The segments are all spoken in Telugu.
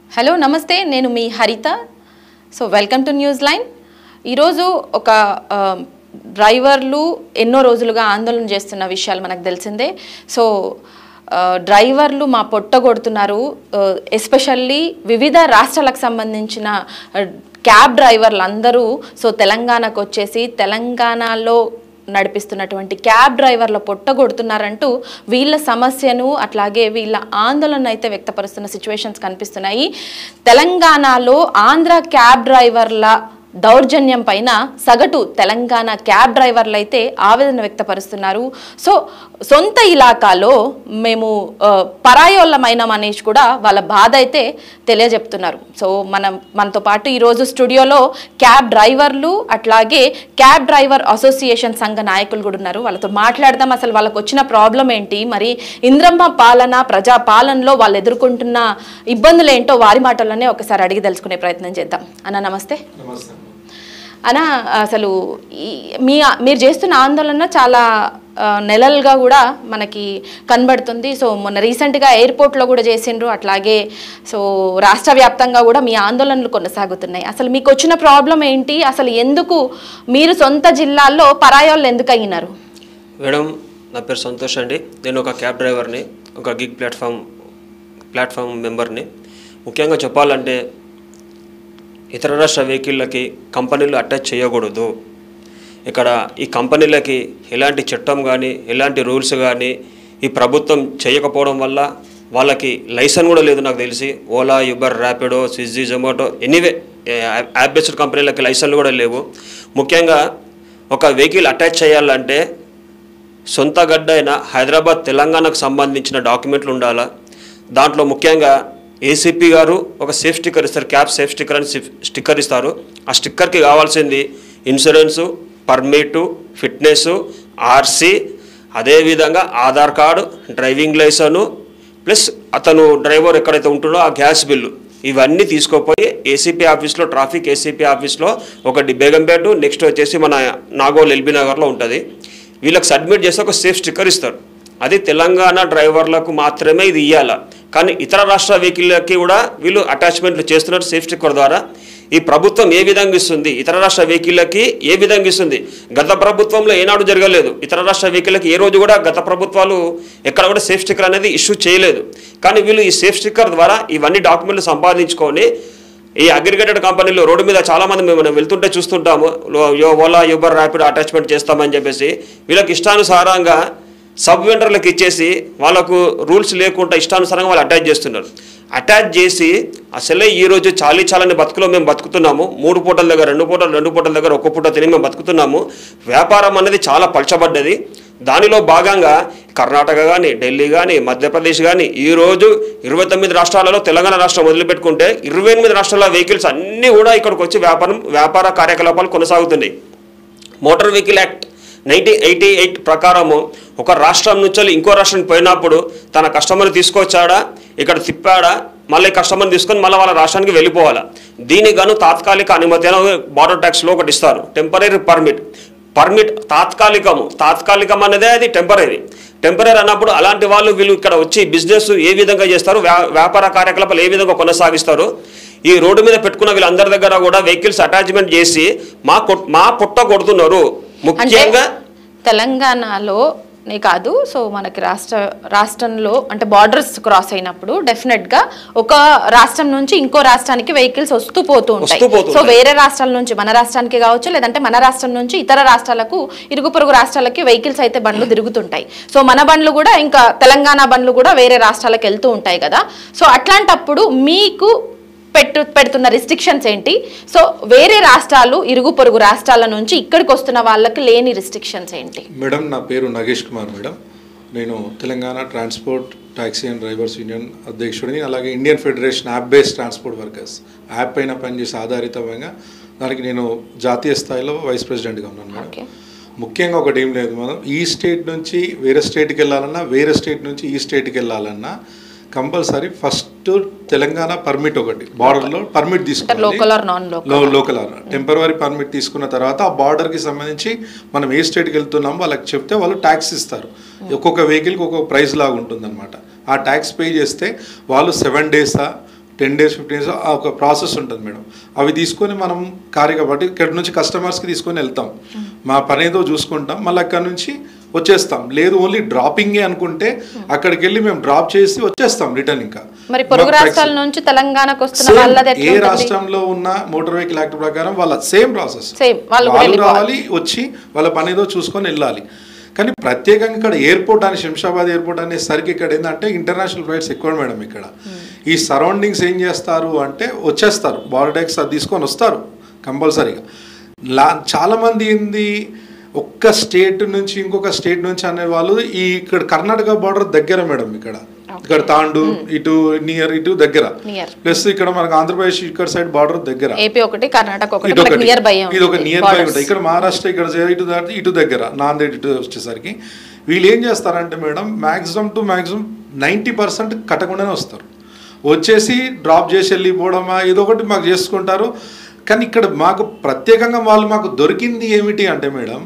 హలో నమస్తే నేను మీ Haritha so welcome to news line ఈరోజు ఒక డ్రైవర్లు ఎన్నో రోజులుగా ఆందోళన చేస్తున్న విషయాలు మనకు తెలిసిందే సో డ్రైవర్లు మా పొట్ట కొడుతున్నారు ఎస్పెషల్లీ వివిధ రాష్ట్రాలకు సంబంధించిన క్యాబ్ డ్రైవర్లు అందరూ సో తెలంగాణకు వచ్చేసి తెలంగాణలో నడిపిస్తున్నటువంటి క్యాబ్ డ్రైవర్ల పొట్ట కొడుతున్నారంటూ వీళ్ళ సమస్యను అట్లాగే వీళ్ళ ఆందోళన అయితే వ్యక్తపరుస్తున్న సిచ్యువేషన్స్ కనిపిస్తున్నాయి తెలంగాణలో ఆంధ్ర క్యాబ్ డ్రైవర్ల దౌర్జన్యం పైన సగటు తెలంగాణ క్యాబ్ డ్రైవర్లు అయితే ఆవేదన వ్యక్తపరుస్తున్నారు సో సొంత ఇలాకాలో పరాయోళ్ళమైనం అనేసి కూడా వాళ్ళ బాధ అయితే తెలియజెప్తున్నారు సో మనతో పాటు ఈరోజు స్టూడియోలో క్యాబ్ డ్రైవర్లు అట్లాగే క్యాబ్ డ్రైవర్ అసోసియేషన్ సంఘ నాయకులు కూడా ఉన్నారు వాళ్ళతో మాట్లాడదాం అసలు వాళ్ళకు వచ్చిన ప్రాబ్లం ఏంటి మరి ఇంద్రమ్మ పాలన ప్రజా పాలనలో వాళ్ళు ఎదుర్కొంటున్న ఇబ్బందులు ఏంటో వారి మాటల్లోనే ఒకసారి అడిగి తెలుసుకునే ప్రయత్నం చేద్దాం అన్న నమస్తే అన్న అసలు మీరు చేస్తున్న ఆందోళన చాలా నెలలుగా కూడా మనకి కనబడుతుంది సో మొన్న రీసెంట్గా ఎయిర్పోర్ట్లో కూడా చేసిండ్రు అట్లాగే సో రాష్ట్ర వ్యాప్తంగా కూడా మీ ఆందోళనలు కొనసాగుతున్నాయి అసలు మీకు వచ్చిన ప్రాబ్లం ఏంటి అసలు ఎందుకు మీరు సొంత జిల్లాల్లో పరాయోళ్ళు ఎందుకు అయినారు మేడం నా పేరు సంతోష్ అండి నేను ఒక క్యాబ్ డ్రైవర్ని ఒక గిగ్ ప్లాట్ఫామ్ మెంబర్ని ముఖ్యంగా చెప్పాలంటే ఇతర రాష్ట్ర వెహికల్లకి కంపెనీలు అటాచ్ చేయకూడదు ఇక్కడ ఈ కంపెనీలకి ఎలాంటి చట్టం కానీ ఎలాంటి రూల్స్ కానీ ఈ ప్రభుత్వం చేయకపోవడం వల్ల వాళ్ళకి లైసెన్స్ కూడా లేదు నాకు తెలిసి Ola Uber Rapido Swiggy Zomato anyway app based కంపెనీలకి లైసెన్లు కూడా లేవు ముఖ్యంగా ఒక వెహికల్ అటాచ్ చేయాలంటే సొంత గడ్డ అయిన హైదరాబాద్ తెలంగాణకు సంబంధించిన డాక్యుమెంట్లు ఉండాలా దాంట్లో ముఖ్యంగా ఏసీపీ గారు ఒక సేఫ్ స్టిక్కర్ ఇస్తారు క్యాబ్ సేఫ్ స్టిక్కర్ అని స్టిక్కర్ ఇస్తారు ఆ స్టిక్కర్కి కావాల్సింది ఇన్సూరెన్సు పర్మిటు ఫిట్నెస్ ఆర్సీ అదేవిధంగా Aadhaar card driving licence plus అతను డ్రైవర్ ఎక్కడైతే ఉంటుందో ఆ గ్యాస్ బిల్లు ఇవన్నీ తీసుకోపోయి ఏసీపీ ఆఫీస్లో ట్రాఫిక్ ఏసీపీ ఆఫీస్లో ఒకటి బేగంపేట నెక్స్ట్ వచ్చేసి మన నాగోల్ ఎల్బీ నగర్లో ఉంటుంది వీళ్ళకి సబ్మిట్ చేస్తే ఒక సేఫ్ స్టిక్కర్ ఇస్తారు అది తెలంగాణ డ్రైవర్లకు మాత్రమే ఇది ఇవ్వాలి కానీ ఇతర రాష్ట్ర వెహికల్లకి కూడా వీళ్ళు అటాచ్మెంట్లు చేస్తున్నారు సేఫ్ స్టిక్కర్ ద్వారా ఈ ప్రభుత్వం ఏ విధంగా ఇస్తుంది ఇతర రాష్ట్ర వెహికల్లకి ఏ విధంగా ఇస్తుంది గత ప్రభుత్వంలో ఏనాడు జరగలేదు ఇతర రాష్ట్ర వెహికల్లకి ఏ రోజు కూడా గత ప్రభుత్వాలు ఎక్కడ కూడా సేఫ్ స్టిక్కర్ అనేది ఇష్యూ చేయలేదు కానీ వీళ్ళు ఈ సేఫ్ స్టిక్కర్ ద్వారా ఇవన్నీ డాక్యుమెంట్లు సంపాదించుకొని ఈ అగ్రిగేటెడ్ కంపెనీలో రోడ్డు మీద చాలామంది మనం వెళ్తుంటే చూస్తుంటాము ఓలా యూబర్ ర్యాపిడో అటాచ్మెంట్ చేస్తామని చెప్పేసి వీళ్ళకి ఇష్టానుసారంగా సబ్ వెండర్లకు ఇచ్చేసి వాళ్ళకు రూల్స్ లేకుండా ఇష్టానుసారంగా వాళ్ళు అటాచ్ చేస్తున్నారు అటాచ్ చేసి అసలే ఈరోజు చాలని బతుకులో మేము బతుకుతున్నాము 3 పూటల దగ్గర 2 పూటల దగ్గర 1 పూట తిని మేము బతుకుతున్నాము వ్యాపారం అనేది చాలా పలచబడ్డది దానిలో భాగంగా కర్ణాటక కానీ ఢిల్లీ కానీ మధ్యప్రదేశ్ కానీ ఈరోజు 29 రాష్ట్రాలలో తెలంగాణ రాష్ట్రం వదిలిపెట్టుకుంటే 28 రాష్ట్రాల వెహికల్స్ అన్నీ కూడా ఇక్కడికి వచ్చి వ్యాపార కార్యకలాపాలు కొనసాగుతున్నాయి మోటార్ వెహికల్ యాక్ట్ 1988 ప్రకారము ఒక రాష్ట్రం నుంచి ఇంకో రాష్ట్రానికి పోయినప్పుడు తన కస్టమర్ని తీసుకొచ్చాడా ఇక్కడ తిప్పాడా మళ్ళీ కస్టమర్ని తీసుకొని మళ్ళీ వాళ్ళ రాష్ట్రానికి వెళ్ళిపోవాలా దీనికి గాను తాత్కాలిక అనుమతి అని బార్డర్ ట్యాక్స్లో ఒకటి ఇస్తారు టెంపరీ పర్మిట్ తాత్కాలికం అనేదే అది టెంపరీ అన్నప్పుడు అలాంటి వాళ్ళు వీళ్ళు ఇక్కడ వచ్చి బిజినెస్ ఏ విధంగా చేస్తారు వ్యాపార కార్యకలాపాలు ఏ విధంగా కొనసాగిస్తారు ఈ రోడ్డు మీద పెట్టుకున్న వీళ్ళందరి దగ్గర కూడా వెహికల్స్ అటాచ్మెంట్ చేసి మా పుట్ట కొడుతున్నారు ముఖ్యంగా తెలంగాణలోనే కాదు సో మనకి రాష్ట్రంలో అంటే బార్డర్స్ క్రాస్ అయినప్పుడు డెఫినెట్గా ఒక రాష్ట్రం నుంచి ఇంకో రాష్ట్రానికి వెహికల్స్ వస్తూ పోతూ ఉంటాయి సో వేరే రాష్ట్రాల నుంచి మన రాష్ట్రానికి కావచ్చు లేదంటే మన రాష్ట్రం నుంచి ఇతర రాష్ట్రాలకు ఇరుగు పొరుగు రాష్ట్రాలకి వెహికల్స్ అయితే బండ్లు తిరుగుతుంటాయి సో మన బండ్లు కూడా ఇంకా తెలంగాణ బండ్లు కూడా వేరే రాష్ట్రాలకు వెళ్తూ ఉంటాయి కదా సో అట్లాంటప్పుడు మీకు పెడుతున్న రిస్ట్రిక్షన్స్ ఏంటి సో వేరే రాష్ట్రాలు ఇరుగు పొరుగు రాష్ట్రాల నుంచి ఇక్కడికి వస్తున్న వాళ్ళకి లేని రిస్ట్రిక్షన్స్ ఏంటి మేడం నా పేరు నాగేష్ కుమార్ మేడం నేను Telangana transport taxi and drivers union అధ్యక్షుడిని అలాగే Indian federation app based transport workers app పైన పనిచేసే ఆధారితంగా దానికి నేను జాతీయ స్థాయిలో వైస్ ప్రెసిడెంట్గా ఉన్నాను మేడం ముఖ్యంగా ఒకటి ఏం లేదు మనం ఈ స్టేట్ నుంచి వేరే స్టేట్కి వెళ్ళాలన్నా వేరే స్టేట్ నుంచి ఈ స్టేట్కి వెళ్ళాలన్నా కంపల్సరీ ఫస్ట్ తెలంగాణ పర్మిట్ ఒకటి బార్డర్లో పర్మిట్ తీసుకోవాలి లోకల్ టెంపరరీ పర్మిట్ తీసుకున్న తర్వాత ఆ బార్డర్కి సంబంధించి మనం ఏ స్టేట్కి వెళ్తున్నామో వాళ్ళకి చెప్తే వాళ్ళు ట్యాక్స్ ఇస్తారు ఒక్కొక్క వెహికల్కి ఒక్కొక్క ప్రైస్ లాగా ఉంటుంది అనమాట ఆ ట్యాక్స్ పే చేస్తే వాళ్ళు 7 days 10 days 15 days ఒక ప్రాసెస్ ఉంటుంది మేడం. అవి తీసుకొని మనం కాబట్టి ఇక్కడ నుంచి కస్టమర్స్కి తీసుకొని వెళ్తాం, మా పని ఏదో చూసుకుంటాం, మళ్ళీ అక్కడ నుంచి వచ్చేస్తాం. లేదు ఓన్లీ డ్రాపింగే అనుకుంటే అక్కడికి వెళ్ళి మేము డ్రాప్ చేసి వచ్చేస్తాం రిటర్న్. ఇంకా మరి పొరుగు రాష్ట్రాల నుంచి తెలంగాణకు వస్తున్న వాళ్ళది ఏ రాష్ట్రంలో ఉన్న మోటార్ వెహికల్ యాక్ట్ ప్రకారం వాళ్ళ సేమ్ ప్రాసెస్, వాళ్ళు రావాలి, వచ్చి వాళ్ళ పని ఏదో చూసుకొని వెళ్ళాలి. కానీ ప్రత్యేకంగా ఇక్కడ ఎయిర్పోర్ట్ అని శంషాబాద్ ఎయిర్పోర్ట్ అనేసరికి ఇక్కడ ఏంటంటే ఇంటర్నేషనల్ ఫ్లైట్స్ ఎక్కువ మేడం. ఇక్కడ ఈ సరౌండింగ్స్ ఏం చేస్తారు అంటే వచ్చేస్తారు, బార్డెక్స్ అది తీసుకొని వస్తారు కంపల్సరీగా. చాలామంది ఏంది ఒక్క స్టేట్ నుంచి ఇంకొక స్టేట్ నుంచి అనే వాళ్ళు ఈ ఇక్కడ కర్ణాటక బార్డర్ దగ్గర మేడం. ఇక్కడ తాండు ఇటు నియర్ ఇటు దగ్గర, ప్లస్ ఇక్కడ మనకు ఆంధ్రప్రదేశ్ ఇక్కడ సైడ్ బార్డర్ దగ్గర, ఇది ఒక నియర్ బై ఉంటుంది. ఇక్కడ మహారాష్ట్ర ఇక్కడ ఇటు దగ్గర, నాందేడ్ ఇటు వచ్చేసరికి వీళ్ళు ఏం చేస్తారంటే మేడం మ్యాక్సిమం టు మ్యాక్సిమం 90% కట్టకుండానే వస్తారు. వచ్చేసి డ్రాప్ చేసి వెళ్ళిపోవడమా ఏదో ఒకటి మాకు చేసుకుంటారు. కానీ ఇక్కడ మాకు ప్రత్యేకంగా వాళ్ళు మాకు దొరికింది ఏమిటి అంటే మేడం,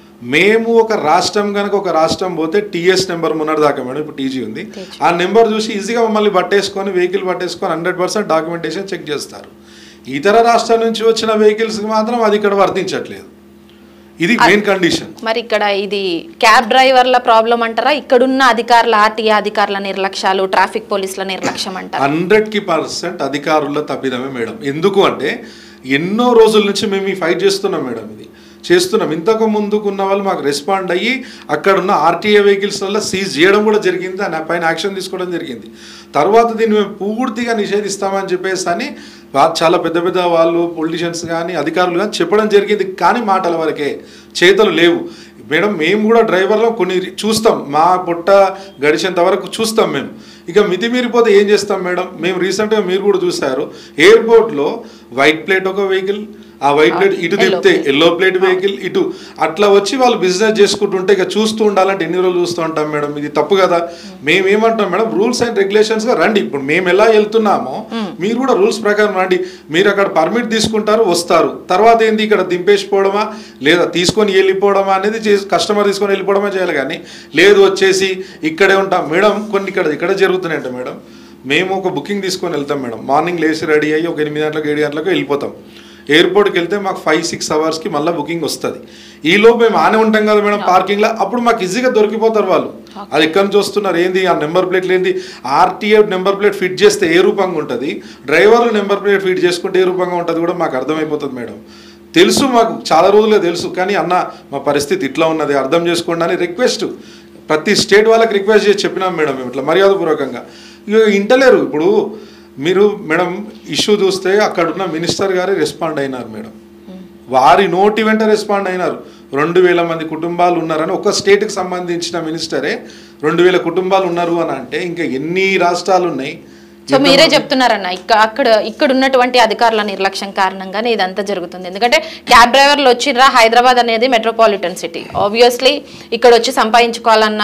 మేము ఒక రాష్ట్రం కనుక ఒక రాష్ట్రం పోతే టీఎస్ నెంబర్ మొన్నటిదాకా మేడం, ఇప్పుడు టీజీ ఉంది, ఆ నెంబర్ చూసి ఈజీగా మమ్మల్ని పట్టేసుకొని వెహికల్ పట్టేసుకొని 100% డాక్యుమెంటేషన్ చెక్ చేస్తారు. ఇతర రాష్ట్రాల నుంచి వచ్చిన వెహికల్స్కి మాత్రం అది ఇక్కడ వర్తించట్లేదు. ఇది మెయిన్ కండిషన్. మరి ఇక్కడ ఇది క్యాబ్ డ్రైవర్ల ప్రాబ్లం అంటారా, ఇక్కడున్న అధికారుల ఆర్టీఏ అధికారుల నిర్లక్ష్యాలు, ట్రాఫిక్ పోలీసుల నిర్లక్ష్యం అంటారా? 100% అధికారుల తప్పిదమే మేడం. ఎందుకు అంటే ఎన్నో రోజుల నుంచి మేము ఈ ఫైట్ చేస్తున్నాం మేడం, ఇది చేస్తున్నాం. ఇంతకు ముందుకున్న వాళ్ళు మాకు రెస్పాండ్ అయ్యి అక్కడున్న ఆర్టీఏ వెహికల్స్ వల్ల సీజ్ చేయడం కూడా జరిగింది, దాని పైన యాక్షన్ తీసుకోవడం జరిగింది. తర్వాత దీన్ని మేము పూర్తిగా నిషేధిస్తామని చెప్పేసి అని చాలా పెద్ద పెద్ద వాళ్ళు పొలిటీషియన్స్ కానీ అధికారులు కానీ చెప్పడం జరిగింది. కానీ మాటల వరకే, చేతలు లేవు మేడం. మేము కూడా డ్రైవర్లో కొన్ని చూస్తాం, మా పొట్ట గడిచేంత వరకు చూస్తాం మేము. ఇక మితిమీరిపోతే ఏం చేస్తాం మేడం. మేము రీసెంట్గా మీరు కూడా చూసారు, ఎయిర్పోర్ట్లో వైట్ ప్లేట్ ఒక వెహికల్, ఆ వైట్ ప్లేట్ ఇటు తిప్పితే ఎల్లో ప్లేట్ వెహికల్ ఇటు, అట్లా వచ్చి వాళ్ళు బిజినెస్ చేసుకుంటుంటే ఇక చూస్తూ ఉండాలంటే ఎన్ని రోజులు చూస్తూ ఉంటాం మేడం. ఇది తప్పు కదా. మేమేమంటాం మేడం, రూల్స్ అండ్ రెగ్యులేషన్స్గా రండి. ఇప్పుడు మేము ఎలా వెళ్తున్నామో మీరు కూడా రూల్స్ ప్రకారం రండి. మీరు అక్కడ పర్మిట్ తీసుకుంటారు, వస్తారు, తర్వాత ఏంది ఇక్కడ దింపేసిపోవడమా లేదా తీసుకొని వెళ్ళిపోవడమా అనేది కస్టమర్ తీసుకొని వెళ్ళిపోవడమే చేయాలి. కానీ లేదు వచ్చేసి ఇక్కడే ఉంటాం మేడం. కొన్ని ఇక్కడ జరుగుతున్నాయంట మేడం. మేము ఒక బుకింగ్ తీసుకొని వెళ్తాం మేడం, మార్నింగ్ లేచి రెడీ అయ్యి ఒక 8 గంటలకు 7 గంటలకు వెళ్ళిపోతాం. ఎయిర్పోర్ట్కి వెళ్తే మాకు 5-6 అవర్స్కి మళ్ళీ బుకింగ్ వస్తుంది. ఈలోపు మేము ఆనే ఉంటాం కదా మేడం పార్కింగ్లో, అప్పుడు మాకు ఈజీగా దొరికిపోతారు వాళ్ళు. అది ఎక్కడి నుంచి వస్తున్నారు ఏంది, ఆ నెంబర్ ప్లేట్లు ఏంది, ఆర్టీఏ నెంబర్ ప్లేట్ ఫిట్ చేస్తే ఏ రూపంగా ఉంటుంది, డ్రైవర్లు నెంబర్ ప్లేట్ ఫిట్ చేసుకుంటే ఏ రూపంగా ఉంటుంది కూడా మాకు అర్థమైపోతుంది మేడం. తెలుసు, మాకు చాలా రోజులే తెలుసు. కానీ అన్న మా పరిస్థితి ఇట్లా ఉన్నది, అర్థం చేసుకోండి అని రిక్వెస్ట్ ప్రతి స్టేట్ వాళ్ళకి రిక్వెస్ట్ చేసి చెప్పినాం మేడం. మేము ఇట్లా మర్యాదపూర్వకంగా ఇక ఇంటలేరు. ఇప్పుడు మీరు మేడం ఇష్యూ చూస్తే అక్కడున్న మినిస్టర్ గారే రెస్పాండ్ అయినారు మేడం, వారి నోటి వెంట రెస్పాండ్ అయినారు. 2000 మంది కుటుంబాలు ఉన్నారని ఒక స్టేట్కి సంబంధించిన మినిస్టరే 2000 కుటుంబాలు ఉన్నారు అని అంటే ఇంకా ఎన్ని రాష్ట్రాలు ఉన్నాయి. సో మీరే చెప్తున్నారన్న ఇక్కడ ఉన్నటువంటి అధికారుల నిర్లక్ష్యం కారణంగానే ఇదంతా జరుగుతుంది. ఎందుకంటే క్యాబ్ డ్రైవర్లు వచ్చిర్రా, హైదరాబాద్ అనేది మెట్రోపాలిటన్ సిటీ, ఆబ్వియస్లీ ఇక్కడ వచ్చి సంపాదించుకోవాలన్న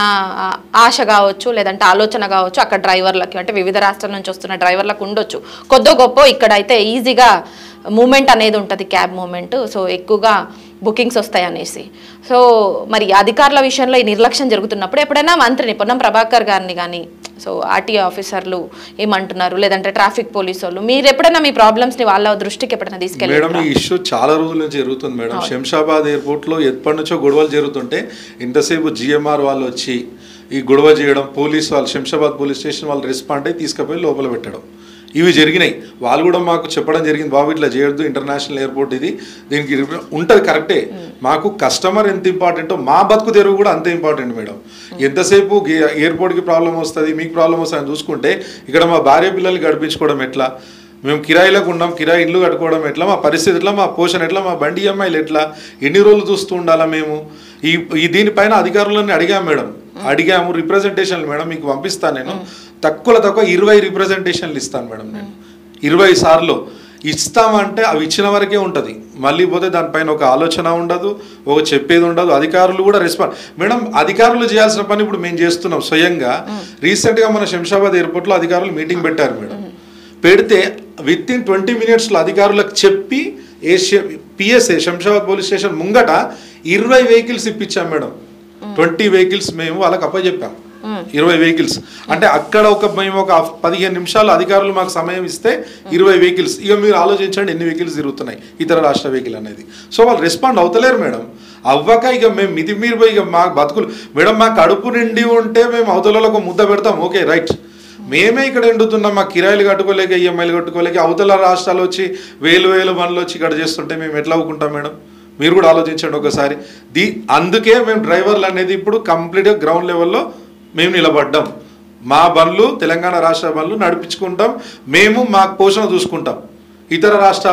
ఆశ కావచ్చు, లేదంటే ఆలోచన కావచ్చు అక్కడ డ్రైవర్లకి, అంటే వివిధ రాష్ట్రాల నుంచి వస్తున్న డ్రైవర్లకు ఉండొచ్చు. కొద్దో గొప్ప ఇక్కడైతే ఈజీగా మూమెంట్ అనేది ఉంటుంది, క్యాబ్ మూమెంట్. సో ఎక్కువగా బుకింగ్స్ వస్తాయి అనేసి. సో మరి అధికారుల విషయంలో ఈ నిర్లక్ష్యం జరుగుతున్నప్పుడు ఎప్పుడైనా మంత్రిని పొన్నం ప్రభాకర్ గారిని కానీ, సో ఆర్టీఏ ఆఫీసర్లు ఏమంటున్నారు, లేదంటే ట్రాఫిక్ పోలీసు వాళ్ళు, మీరు ఎప్పుడైనా మీ ప్రాబ్లమ్స్ని వాళ్ళ దృష్టికి ఎప్పుడైనా తీసుకెళ్ళి? మేడం ఈ ఇష్యూ చాలా రోజుల నుంచి జరుగుతుంది మేడం. శంషాబాద్ ఎయిర్పోర్ట్లో ఎప్పటి నుంచో గొడవలు జరుగుతుంటే ఇంతసేపు జిఎంఆర్ వాళ్ళు వచ్చి ఈ గొడవ చేయడం, పోలీసు వాళ్ళు శంషాబాద్ పోలీస్ స్టేషన్ వాళ్ళు రెస్పాండ్ అయ్యి తీసుకుపోయి లోపల పెట్టడం, ఇవి జరిగినాయి. వాళ్ళు కూడా మాకు చెప్పడం జరిగింది, బాబు ఇట్లా చేయొద్దు, ఇంటర్నేషనల్ ఎయిర్పోర్ట్ ఇది, దీనికి ఉంటుంది కరెక్టే. మాకు కస్టమర్ ఎంత ఇంపార్టెంటో మా బతుకు తెరువు కూడా అంతే ఇంపార్టెంట్ మేడం. ఎంతసేపు ఎయిర్పోర్ట్కి ప్రాబ్లం వస్తుంది, మీకు ప్రాబ్లం వస్తుంది అని చూసుకుంటే ఇక్కడ మా భార్య పిల్లల్ని గడిపించుకోవడం ఎట్లా, మేము కిరాయిలకు ఉన్నాం, కిరాయి ఇల్లు కట్టుకోవడం ఎట్లా, మా పరిస్థితి ఎట్లా, మా పోషణ ఎట్లా, మా బండి ఈఎంఐలు ఎట్లా, ఎన్ని రోజులు చూస్తూ ఉండాలా మేము. ఈ దీనిపైన అధికారులని అడిగాము మేడం, అడిగాము రిప్రజెంటేషన్లు మేడం మీకు పంపిస్తాను నేను. తక్కువ 20 రిప్రజెంటేషన్లు ఇస్తాను మేడం నేను, 20 సార్లు ఇస్తామంటే అవి ఇచ్చిన వరకే ఉంటుంది. మళ్ళీ పోతే దానిపైన ఒక ఆలోచన ఉండదు, ఒక చెప్పేది ఉండదు. అధికారులు కూడా రెస్పాండ్ మేడం, అధికారులు చేయాల్సిన పని ఇప్పుడు మేము చేస్తున్నాం స్వయంగా. రీసెంట్గా మన శంషాబాద్ ఎయిర్పోర్ట్లో అధికారులు మీటింగ్ పెట్టారు మేడం. పెడితే విత్ ఇన్ 20 మినిట్స్లో అధికారులకు చెప్పి పిఎస్ఏ శంషాబాద్ పోలీస్ స్టేషన్ ముంగట 20 వెహికల్స్ ఇప్పించాం మేడం. 20 వెహికల్స్ మేము వాళ్ళకి అప్పచెప్పాం. 20 వెహికల్స్. అంటే అక్కడ మేము ఒక 15 నిమిషాలు అధికారులు మాకు సమయం ఇస్తే 20 వెహికల్స్. ఇక మీరు ఆలోచించండి ఎన్ని వెహికల్స్ తిరుగుతున్నాయి ఇతర రాష్ట్ర వెహికల్ అనేది. సో వాళ్ళు రెస్పాండ్ అవుతలేరు మేడం. అవ్వక ఇక మేము మీరు పోయి ఇక మా బతుకులు మేడం, మా కడుపు నిండి ఉంటే మేము అవతలలో ఒక ముద్ద పెడతాం, ఓకే రైట్. మేమే ఇక్కడ ఎండుతున్నాం, మా కిరాయిలు కట్టుకోలేక ఈఎంఐలు కట్టుకోలేక అవతల రాష్ట్రాలు వచ్చి వేలు బండ్లు వచ్చి ఇక్కడ చేస్తుంటే మేము ఎట్లా అవ్వుకుంటాం మేడం? మీరు కూడా ఆలోచించండి ఒకసారి. అందుకే మేము డ్రైవర్లు అనేది ఇప్పుడు కంప్లీట్గా గ్రౌండ్ లెవెల్లో మేము నిలబడ్డాం. మా బండ్లు తెలంగాణ రాష్ట్ర బండ్లు నడిపించుకుంటాం, మేము మా పోషణ చూసుకుంటాం. ఇతర రాష్ట్ర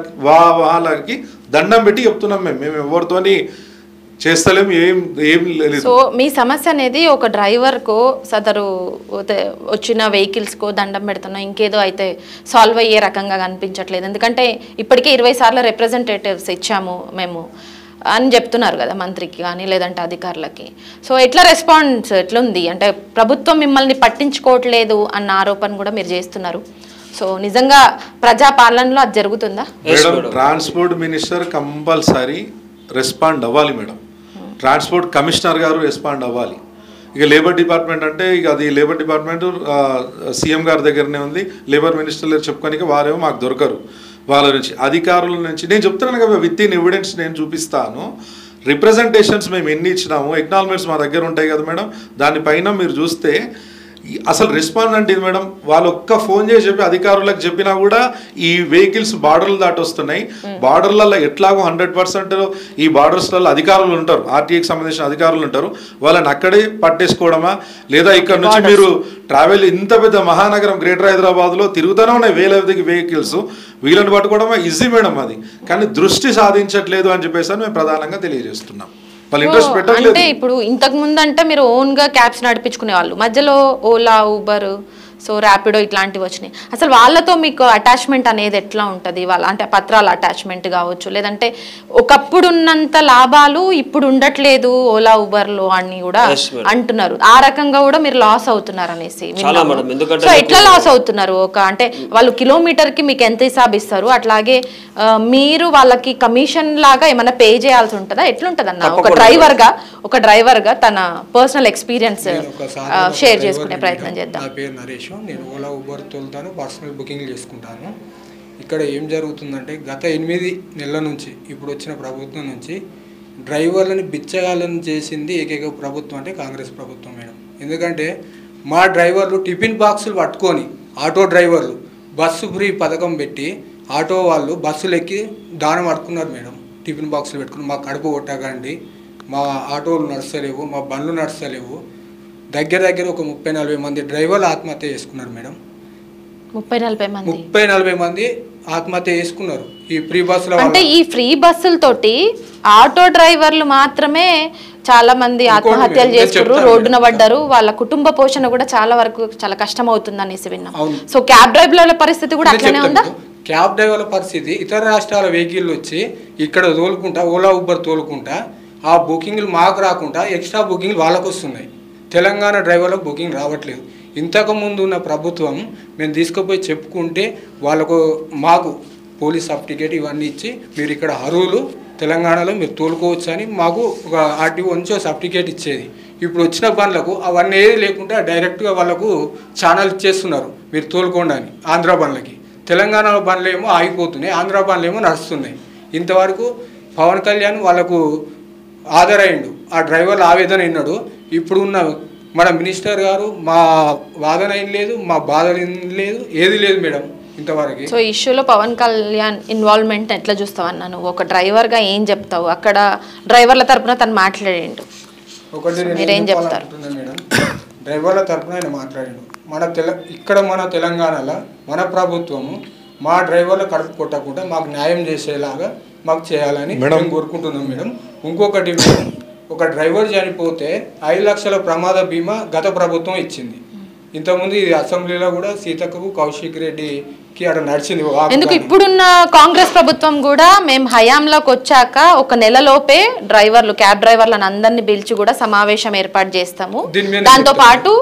వాళ్ళకి దండం పెట్టి చెప్తున్నాం మేము ఎవరితోని చేస్తలేము, ఏం లేదు. సో మీ సమస్య అనేది ఒక డ్రైవర్కో సదరు వచ్చిన వెహికల్స్కో దండం పెడుతున్నాం, ఇంకేదో అయితే సాల్వ్ అయ్యే రకంగా కనిపించట్లేదు. ఎందుకంటే ఇప్పటికే 20 సార్లు రిప్రజెంటేటివ్స్ ఇచ్చాము మేము అని చెప్తున్నారు కదా మంత్రికి కానీ లేదంటే అధికారులకి. సో ఎట్లా రెస్పాన్స్ ఎట్లుంది? అంటే ప్రభుత్వం మిమ్మల్ని పట్టించుకోవట్లేదు అన్న ఆరోపణ కూడా మీరు చేస్తున్నారు. సో నిజంగా ప్రజాపాలనలో అది జరుగుతుందా? Madam, transport minister compulsory respond అవ్వాలి మేడం. ట్రాన్స్పోర్ట్ కమిషనర్ గారు రెస్పాండ్ అవ్వాలి. ఇక లేబర్ డిపార్ట్మెంట్ అంటే ఇక అది లేబర్ డిపార్ట్మెంట్ సీఎం గారి దగ్గరనే ఉంది. లేబర్ మినిస్టర్లు చెప్పుకోనికి వారేమో మాకు దొరకరు. వాళ్ళ నుంచి అధికారుల నుంచి నేను చెప్తున్నాను కదా, విత్ ఇన్ ఎవిడెన్స్ నేను చూపిస్తాను. రిప్రజెంటేషన్స్ మేము ఎన్ని ఇచ్చినాము, ఎక్నాలజ్మెంట్స్ మా దగ్గర ఉంటాయి కదా మేడం. దానిపైన మీరు చూస్తే అసలు రెస్పాన్స్ అంటే ఇది మేడం. వాళ్ళు ఒక్క ఫోన్ చేసి చెప్పి అధికారులకు చెప్పినా కూడా ఈ వెహికల్స్ బార్డర్లు దాటి వస్తున్నాయి. బార్డర్లలో ఎట్లాగో 100% ఈ బార్డర్స్లలో అధికారులు ఉంటారు, ఆర్టీఏకి సంబంధించిన అధికారులు ఉంటారు. వాళ్ళని అక్కడే పట్టేసుకోవడమా, లేదా ఇక్కడ నుంచి మీరు ట్రావెల్ ఇంత పెద్ద మహానగరం గ్రేటర్ హైదరాబాద్లో తిరుగుతూనే ఉన్నాయి వేల వెహికల్స్, వీళ్ళని పట్టుకోవడమా ఈజీ మేడం అది. కానీ దృష్టి సాధించట్లేదు అని చెప్పేసి మేము ప్రధానంగా తెలియజేస్తున్నాం. అంటే ఇప్పుడు ఇంతకు ముందు అంటే మీరు ఓన్ గా క్యాబ్స్ నడిపించుకునే వాళ్ళు, మధ్యలో ఓలా, ఊబర్, సో ర్యాపిడో ఇట్లాంటివి వచ్చినాయి. అసలు వాళ్ళతో మీకు అటాచ్మెంట్ అనేది ఎట్లా ఉంటుంది? వాళ్ళ అంటే పత్రాల అటాచ్మెంట్ కావచ్చు, లేదంటే ఒకప్పుడు ఉన్నంత లాభాలు ఇప్పుడు ఉండట్లేదు ఓలా ఊబర్లో అని కూడా అంటున్నారు. ఆ రకంగా కూడా మీరు లాస్ అవుతున్నారు అనేసి. సో ఎట్లా లాస్ అవుతున్నారు? ఒక వాళ్ళు కిలోమీటర్ కి మీకు ఎంత హిసాబ్ ఇస్తారు, అట్లాగే మీరు వాళ్ళకి కమిషన్ లాగా ఏమైనా పే చేయాల్సి ఉంటుందా? ఎట్లుంటది అన్న ఒక డ్రైవర్ గా తన పర్సనల్ ఎక్స్పీరియన్స్ షేర్ చేసుకునే ప్రయత్నం చేద్దాం. నేను ఓలా ఊబర్ తోలుతాను, పర్సనల్ బుకింగ్ చేసుకుంటాను. ఇక్కడ ఏం జరుగుతుందంటే గత 8 నెలల నుంచి ఇప్పుడు వచ్చిన ప్రభుత్వం నుంచి డ్రైవర్లని బిచ్చగాళ్ళని చేసింది ఏకైక ప్రభుత్వం అంటే కాంగ్రెస్ ప్రభుత్వం మేడం. ఎందుకంటే మా డ్రైవర్లు టిఫిన్ బాక్సులు పట్టుకొని, ఆటో డ్రైవర్లు బస్సు ఫ్రీ పథకం పెట్టి ఆటో వాళ్ళు బస్సులు ఎక్కి దానం అడుకున్నారు మేడం. టిఫిన్ బాక్సులు పెట్టుకుని మా కడుపు కొట్టకండి, మా ఆటోలు నడుస్తలేవు, మా బండ్లు నడుస్తలేవు. దగ్గర ఒక 30-40 మంది డ్రైవర్లు ఆత్మహత్య చేసుకున్నారు మేడం. 30-40 మంది ఆత్మహత్య చేసుకున్నారు ఈ ఫ్రీ బస్సుల. అంటే ఈ ఫ్రీ బస్సులతోటి ఆటో డ్రైవర్లు మాత్రమే చాలా మంది ఆత్మహత్యలు చేసుకున్నారు, రోడ్డున పడ్డారు. వాళ్ళ కుటుంబ పోషణ కూడా చాలా వరకు చాలా కష్టం అవుతుంది అనేసి విన్నాం. సో క్యాబ్ డ్రైవర్ల పరిస్థితి కూడా అట్లనే ఉందా? క్యాబ్ డ్రైవర్ల పరిస్థితి ఇతర రాష్ట్రాల వెహికల్ వచ్చి ఇక్కడ తోలుకుంటా, ఓలా ఊబర్ తోలుకుంటా, ఆ బుకింగ్లు మాకు రాకుండా ఎక్స్ట్రా బుకింగ్లు వాళ్ళకు వస్తున్నాయి. తెలంగాణ డ్రైవర్లకు బుకింగ్ రావట్లేదు. ఇంతకుముందు ఉన్న ప్రభుత్వం మేము తీసుకుపోయి చెప్పుకుంటే మాకు పోలీస్ సర్టిఫికేట్ ఇవన్నీ ఇచ్చి మీరు ఇక్కడ అర్హులు, తెలంగాణలో మీరు తోలుకోవచ్చు అని మాకు ఒక ఆర్టీఓ నుంచి సర్టిఫికేట్ ఇచ్చేది. ఇప్పుడు వచ్చిన బండ్లకు అవన్నీ ఏది లేకుండా డైరెక్ట్గా వాళ్ళకు ఛానల్ ఇచ్చేస్తున్నారు, మీరు తోలుకోండి అని. ఆంధ్ర బండ్లకి తెలంగాణ బండ్లు ఏమో ఆగిపోతున్నాయి, ఆంధ్ర బండ్లు ఏమో నడుస్తున్నాయి. ఇంతవరకు పవన్ కళ్యాణ్ వాళ్ళకు ఆదరైండు, ఆ డ్రైవర్లు ఆవేదన విన్నాడు. ఇప్పుడున్న మన మినిస్టర్ గారు మా వాదన ఏం లేదు, మా బాధ లేదు, ఏది లేదు మేడం ఇంతవరకు. సో ఇష్యూలో పవన్ కళ్యాణ్ ఇన్వాల్వ్మెంట్ ఎట్లా చూస్తావన్నా? నువ్వు ఒక డ్రైవర్గా ఏం చెప్తావు? అక్కడ డ్రైవర్ల తరపున తను మాట్లాడిండు, మీరేం చెప్తారు? మేడం డ్రైవర్ల తరపున ఆయన మాట్లాడిండు. ఇక్కడ మన తెలంగాణలో మన ప్రభుత్వము మా డ్రైవర్ల కడుపు కొట్టకుండా మాకు న్యాయం చేసేలాగా మాకు చేయాలని మేము కోరుకుంటున్నాం మేడం. ఇంకొకటి మేడం, ఒక డ్రైవర్ చనిపోతే 5 లక్షల ప్రమాద బీమా గత ప్రభుత్వం ఇచ్చింది. ఇంతకుముందు ఇది అసెంబ్లీలో కూడా సీతక్కకు, కౌశిక్ రెడ్డికి అక్కడ నడిచింది. ఎందుకు ఇప్పుడున్న కాంగ్రెస్ ప్రభుత్వం కూడా మేము హయాంలోకి వచ్చాక ఒక నెలలోపే క్యాబ్ డ్రైవర్లను అందరినీ పిలిచి కూడా సమావేశం ఏర్పాటు చేస్తాము, దాంతో పాటు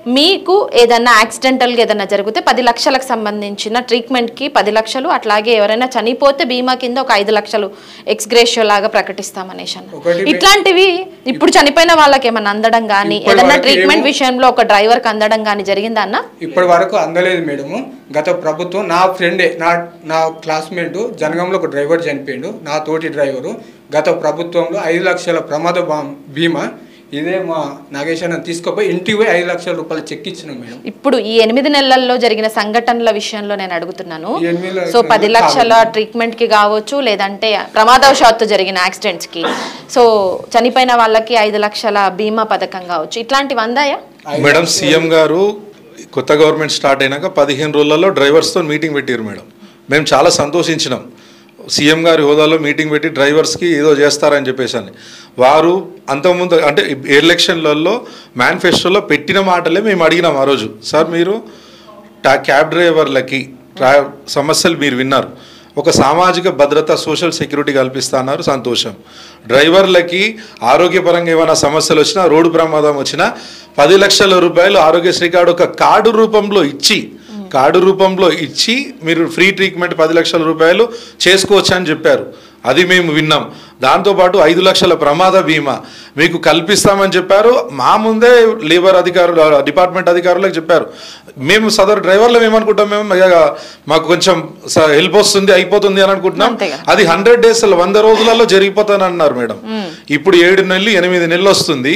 మీకు ఏదన్నా యాక్సిడెంటల్గా ఏదైనా జరిగితే 10 లక్షలకు సంబంధించిన ట్రీట్మెంట్కి 10 లక్షలు, అట్లాగే ఎవరైనా చనిపోతే బీమా కింద ఒక 5 లక్షలు ఎక్స్గ్రేషియో లాగా ప్రకటిస్తామనేసి అన్న. ఇట్లాంటివి ఇప్పుడు చనిపోయిన వాళ్ళకి ఏమన్నా అందడం కానీ, ఏదన్నా ట్రీట్మెంట్ విషయంలో ఒక డ్రైవర్కి అందడం కానీ జరిగిందా అన్న? ఇప్పటి వరకు అందలేదు మేడము. గత ప్రభుత్వం నా ఫ్రెండే, నా క్లాస్మేట్ జనగంలో ఒక డ్రైవర్ చనిపోయిండు, నా తోటి డ్రైవరు. గత ప్రభుత్వంలో 5 లక్షల ప్రమాద బీమా ఇదే మా నాగేశ్ అన్న తీసుకుపోయి ఇంటికి పోయి 5 లక్షల రూపాయలు చెక్ ఇచ్చినాం మేడం. ఇప్పుడు ఈ 8 నెలల్లో జరిగిన సంఘటనల విషయంలో నేను అడుగుతున్నాను. సో 10 లక్షల ట్రీట్మెంట్కి కావచ్చు, లేదంటే ప్రమాదవశాత్తు జరిగిన యాక్సిడెంట్స్కి, సో చనిపోయిన వాళ్ళకి 5 లక్షల బీమా పథకం కావచ్చు, ఇట్లాంటివి అందాయా మేడం? సీఎం గారు కొత్త గవర్నమెంట్ స్టార్ట్ అయినాక 15 రోజులలో డ్రైవర్స్తో మీటింగ్ పెట్టారు మేడం. మేము చాలా సంతోషించినాం. సీఎం గారి హోదాలో మీటింగ్ పెట్టి డ్రైవర్స్కి ఏదో చేస్తారని చెప్పేసి అని. వారు అంతకుముందు అంటే ఎలక్షన్లలో మేనిఫెస్టోలో పెట్టిన మాటలే మేము అడిగినాం ఆ రోజు. సార్ మీరు క్యాబ్ డ్రైవర్లకి సమస్యలు మీరు విన్నారు, ఒక సామాజిక భద్రత సోషల్ సెక్యూరిటీ కల్పిస్తా అన్నారు, సంతోషం. డ్రైవర్లకి ఆరోగ్యపరంగా ఏమైనా సమస్యలు వచ్చినా, రోడ్డు ప్రమాదం వచ్చినా 10 లక్షల రూపాయలు ఆరోగ్యశ్రీ కార్డు ఒక కార్డు రూపంలో ఇచ్చి మీరు ఫ్రీ ట్రీట్మెంట్ 10 లక్షల రూపాయలు చేసుకోవచ్చు అని చెప్పారు. అది మేము విన్నాం. దాంతోపాటు 5 లక్షల ప్రమాద బీమా మీకు కల్పిస్తామని చెప్పారు. మా ముందే లేబర్ అధికారులు, డిపార్ట్మెంట్ అధికారులకు చెప్పారు. మేము సదరు డ్రైవర్లు ఏమనుకుంటాం, మేము మాకు కొంచెం హెల్ప్ వస్తుంది, అయిపోతుంది అని అనుకుంటున్నాం. అది 100 days 100 రోజులలో జరిగిపోతానని అన్నారు మేడం. ఇప్పుడు 7 నెలలు 8 నెలలు వస్తుంది.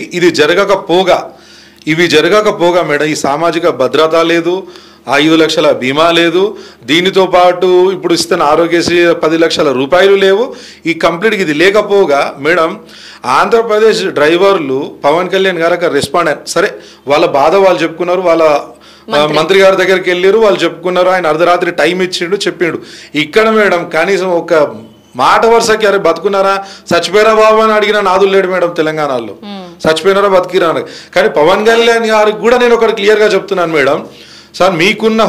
ఇవి జరగకపోగా మేడం ఈ సామాజిక భద్రత లేదు, 5 లక్షల బీమా లేదు, దీనితో పాటు ఇప్పుడు ఇస్తున్న ఆరోగ్యశ్రీ 10 లక్షల రూపాయలు లేవు. ఈ కంప్లీట్గా ఇది లేకపోగా మేడం ఆంధ్రప్రదేశ్ డ్రైవర్లు పవన్ కళ్యాణ్ గారు అక్కడ రెస్పాండ్ అయ్యారు. సరే వాళ్ళ బాధ వాళ్ళు చెప్పుకున్నారు, వాళ్ళ మంత్రి గారి దగ్గరికి వెళ్ళారు, వాళ్ళు చెప్పుకున్నారు. ఆయన అర్ధరాత్రి టైం ఇచ్చిండు, చెప్పిండు. ఇక్కడ మేడం కనీసం ఒక మాట వరుసకి అరే బతుకున్నారా, చచ్చిపోయారా బాబు అని అడిగిన నాదులు లేడు మేడం తెలంగాణలో. చచ్చిపోయినారా బతికిరా. కానీ పవన్ కళ్యాణ్ గారికి కూడా నేను ఒకటి క్లియర్గా చెప్తున్నాను మేడం, సార్ మీకున్న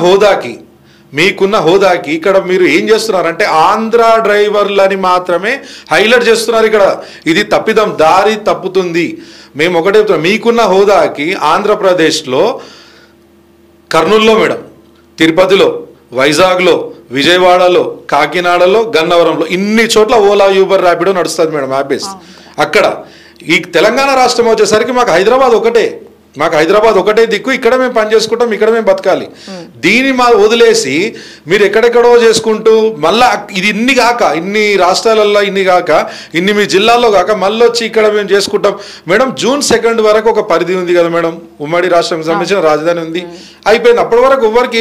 హోదాకి ఇక్కడ మీరు ఏం చేస్తున్నారంటే ఆంధ్ర డ్రైవర్లని మాత్రమే హైలైట్ చేస్తున్నారు. ఇక్కడ ఇది తప్పిదం, దారి తప్పుతుంది. మేము ఒకటే చెప్తున్నాం, మీకున్న హోదాకి ఆంధ్రప్రదేశ్లో కర్నూలులో మేడం, తిరుపతిలో, వైజాగ్లో, విజయవాడలో, కాకినాడలో, గన్నవరంలో ఇన్ని చోట్ల ఓలా, యూబర్, ర్యాపిడో నడుస్తుంది మేడం, యాప్ బేస్. అక్కడ ఈ తెలంగాణ రాష్ట్రం వచ్చేసరికి మాకు హైదరాబాద్ ఒకటే దిక్కు. ఇక్కడ మేము పని చేసుకుంటాం, ఇక్కడ మేము బతకాలి. దీన్ని వదిలేసి మీరు ఎక్కడెక్కడో చేసుకుంటూ మళ్ళా ఇది ఇన్ని రాష్ట్రాలలో ఇన్ని మీ జిల్లాల్లో కాక మళ్ళీ వచ్చి ఇక్కడ మేము చేసుకుంటాం మేడం. June 2 వరకు ఒక పరిధి ఉంది కదా మేడం, ఉమ్మడి రాష్ట్రానికి సంబంధించిన రాజధాని ఉంది, అయిపోయింది. అప్పటి వరకు ఎవరికి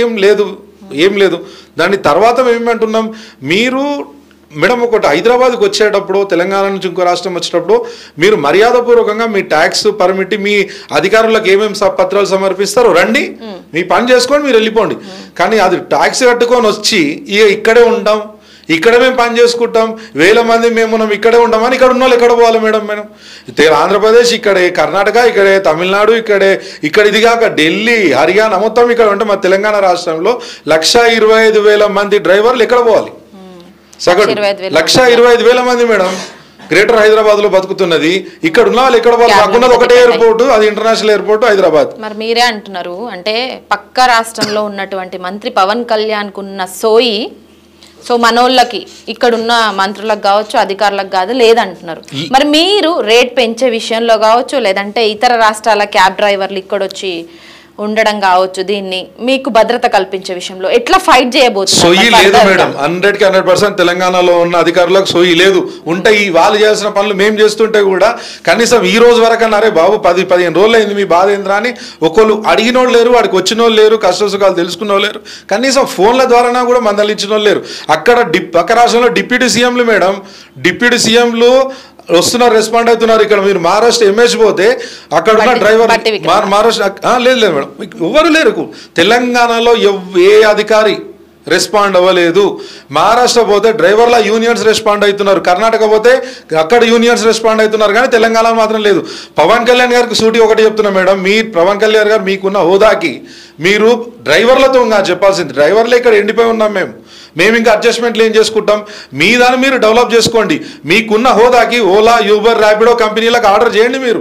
ఏం లేదు. దాని తర్వాత మేము ఏమంటున్నాం, మీరు మేడం ఒకటి హైదరాబాద్కి వచ్చేటప్పుడు, తెలంగాణ నుంచి ఇంకో రాష్ట్రం వచ్చేటప్పుడు మీరు మర్యాదపూర్వకంగా మీ ట్యాక్స్ పర్మిట్, మీ అధికారులకు ఏమేమి పత్రాలు సమర్పిస్తారో రండి, మీ పని చేసుకొని మీరు వెళ్ళిపోండి. కానీ అది ట్యాక్స్ కట్టుకొని వచ్చి ఇక్కడే ఉంటాం, ఇక్కడ మేము పని చేసుకుంటాం, 1000 మంది మేము ఇక్కడే ఉంటామని ఇక్కడ ఉన్న వాళ్ళు ఎక్కడ పోవాలి మేడం? ఆంధ్రప్రదేశ్ ఇక్కడే, కర్ణాటక ఇక్కడే, తమిళనాడు ఇక్కడే, ఇది కాక ఢిల్లీ, హర్యానా మొత్తం ఇక్కడ ఉంటే మా తెలంగాణ రాష్ట్రంలో 125,000 మంది డ్రైవర్లు ఎక్కడ పోవాలి? సగటు 125,000 మంది మేడం గ్రేటర్ హైదరాబాద్ లో బతుకుతున్నది. ఇక్కడ ఉన్న వాళ్ళు ఎక్కడ పోవాలి? మాకున్నది ఒకటే ఎయిర్పోర్ట్, అది ఇంటర్నేషనల్ ఎయిర్పోర్ట్ హైదరాబాద్. మరి మీరే అంటున్నారు అంటే పక్క రాష్ట్రంలో ఉన్నటువంటి మంత్రి పవన్ కళ్యాణ్ కున్న సోయి, సో మనోళ్ళకి ఇక్కడున్న మంత్రులకు కావచ్చు, అధికారులకు కాదు లేదంటున్నారు. మరి మీరు రేట్ పెంచే విషయంలో కావచ్చు, లేదంటే ఇతర రాష్ట్రాల క్యాబ్ డ్రైవర్లు ఇక్కడొచ్చి ఉండడం కావచ్చు, దీన్ని మీకు భద్రత కల్పించే విషయంలో ఎట్లా ఫైట్ చేయబోతున్నారు? సోయి లేదు మేడం, 100% తెలంగాణలో ఉన్న అధికారులకు సోయి లేదు. ఉంటే ఈ వాళ్ళు చేయాల్సిన పనులు మేము చేస్తుంటే కూడా కనీసం ఈ రోజు వరకు అన్నారే బాబు 10-15 రోజులు అయింది మీ బాధ ఏంద్రా అని ఒకళ్ళు అడిగినోళ్ళు లేరు, వాడికి వచ్చిన వాళ్ళు లేరు, కష్ట సుఖాలు తెలుసుకున్న వాళ్ళు లేరు, కనీసం ఫోన్ల ద్వారా కూడా మందలించిన వాళ్ళు లేరు. అక్కడ పక్క రాష్ట్రంలో డిప్యూటీ సీఎంలు మేడం, డిప్యూటీ సీఎంలు వస్తున్నారు, రెస్పాండ్ అవుతున్నారు. ఇక్కడ మీరు మహారాష్ట్ర ఎంఎస్ పోతే అక్కడ ఉన్న డ్రైవర్ మహారాష్ట్ర లేదు మేడం, ఎవరు లేరు. తెలంగాణలో ఏ అధికారి రెస్పాండ్ అవ్వలేదు. మహారాష్ట్ర పోతే డ్రైవర్ల యూనియన్స్ రెస్పాండ్ అవుతున్నారు, కర్ణాటక పోతే అక్కడ యూనియన్స్ రెస్పాండ్ అవుతున్నారు, కానీ తెలంగాణలో మాత్రం లేదు. పవన్ కళ్యాణ్ గారికి సూటి ఒకటి చెప్తున్నా మేడం, పవన్ కళ్యాణ్ గారు మీకున్న హోదాకి మీరు డ్రైవర్లతో చెప్పాల్సింది. డ్రైవర్లే ఇక్కడ ఎండిపోయి ఉన్నాం మేము ఇంకా అడ్జస్ట్మెంట్లు ఏం చేసుకుంటాం, మీ దాన్ని మీరు డెవలప్ చేసుకోండి. మీకున్న హోదాకి ఓలా, యూబర్, ర్యాపిడో కంపెనీలకు ఆర్డర్ చేయండి. మీరు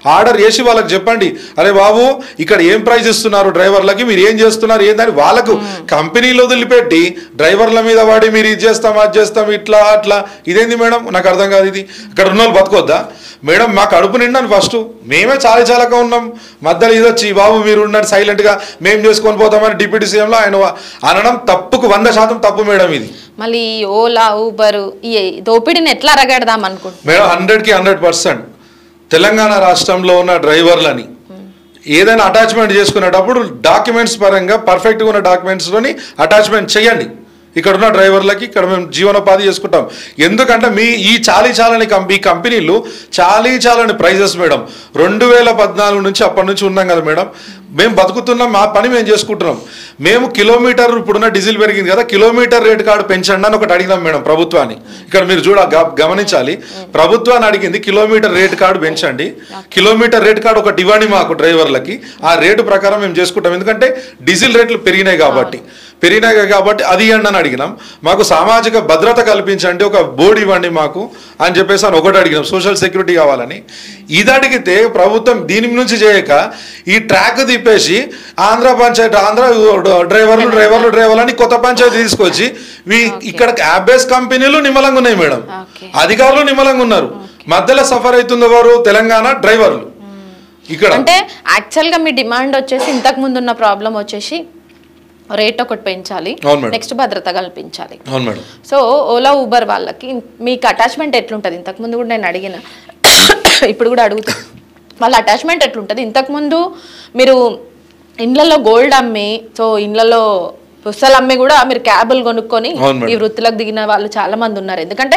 ఆర్డర్ చేసి వాళ్ళకి చెప్పండి, అరే బాబు ఇక్కడ ఏం ప్రైస్ ఇస్తున్నారు డ్రైవర్లకి, మీరు ఏం చేస్తున్నారు ఏందని వాళ్ళకు కంపెనీలో వదిలిపెట్టి డ్రైవర్ల మీద వాడి మీరు ఇది చేస్తాం అది చేస్తాం ఇట్లా అట్లా. ఇదేంది మేడం, నాకు అర్థం కాదు. ఇది ఇక్కడ ఉన్న వాళ్ళు బతుకొద్దా మేడం? మా కడుపు నిండాను ఫస్ట్, మేమే చాలాగా ఉన్నాం. మధ్యలో ఇది వచ్చి బాబు మీరు ఉండండి సైలెంట్గా మేము చేసుకొని పోతామని డిప్యూటీ సీఎంలో ఆయన అనడం తప్పుకు 100% తప్పు మేడం. ఇది మళ్ళీ ఓలా ఊబర్ ఈ దోపిడీని ఎట్లా అరగడదాం అనుకుంటున్నాం మేడం? 100కి 100% తెలంగాణ రాష్ట్రంలో ఉన్న డ్రైవర్లని ఏదైనా అటాచ్మెంట్ చేసుకునేటప్పుడు డాక్యుమెంట్స్ పరంగా పర్ఫెక్ట్గా ఉన్న డాక్యుమెంట్స్లోని అటాచ్మెంట్ చేయండి. ఇక్కడ ఉన్న డ్రైవర్లకి ఇక్కడ మేము జీవనోపాధి చేసుకుంటాం. ఎందుకంటే ఈ చాలని కంపెనీలు చాలని ప్రైజెస్ మేడం 2014 నుంచి అప్పటి నుంచి ఉన్నాం కదా మేడం. మేము బతుకుతున్నాం, మా పని మేము చేసుకుంటున్నాం. మేము కిలోమీటర్ ఇప్పుడున్న డీజిల్ పెరిగింది కదా, కిలోమీటర్ రేట్ కార్డు పెంచండి అని ఒకటి అడిగినాం మేడం ప్రభుత్వాన్ని. ఇక్కడ మీరు గమనించాలి, ప్రభుత్వాన్ని అడిగింది కిలోమీటర్ రేట్ కార్డు పెంచండి, కిలోమీటర్ రేట్ కార్డు ఒకటి ఇవ్వండి మాకు డ్రైవర్లకి, ఆ రేటు ప్రకారం మేము చేసుకుంటాం. ఎందుకంటే డీజిల్ రేట్లు పెరిగినాయి కాబట్టి అది ఇవ్వండి అని అడిగినాం. మాకు సామాజిక భద్రత కల్పించండి, ఒక బోర్డు ఇవ్వండి మాకు అని చెప్పేసి అని ఒకటి అడిగినాం, సోషల్ సెక్యూరిటీ కావాలని. ఇది అడిగితే ప్రభుత్వం దీని నుంచి చేయక ఈ ట్రాక్ తిప్పేసి ఆంధ్ర డ్రైవర్లు అని కొత్త పంచాయతీ తీసుకొచ్చి ఇక్కడ యాప్ బేస్ కంపెనీలు నిమ్మలంగా ఉన్నాయి మేడం, అధికారులు నిమ్మలంగా ఉన్నారు. మధ్యలో సఫర్ అవుతుంది ఎవరు? తెలంగాణ డ్రైవర్లు. ఇక్కడ అంటే యాక్చువల్గా మీ డిమాండ్ వచ్చేసి ఇంతకు ముందు ఉన్న ప్రాబ్లం వచ్చేసి రేట్ ఒకటి పెంచాలి, నెక్స్ట్ భద్రత కల్పించాలి. సో ఓలా ఊబర్ వాళ్ళకి మీకు అటాచ్మెంట్ ఎట్లుంటుంది? ఇంతకుముందు కూడా నేను అడిగిన, ఇప్పుడు కూడా అడుగుతా, వాళ్ళ అటాచ్మెంట్ ఎట్లుంటుంది? ఇంతకుముందు మీరు ఇండ్లలో గోల్డ్ అమ్మి, సో ఇండ్లలో పుస్తకాలు అమ్మి కూడా మీరు క్యాబులు కొనుక్కొని ఈ వృత్తిలోకి దిగిన వాళ్ళు చాలా మంది ఉన్నారు. ఎందుకంటే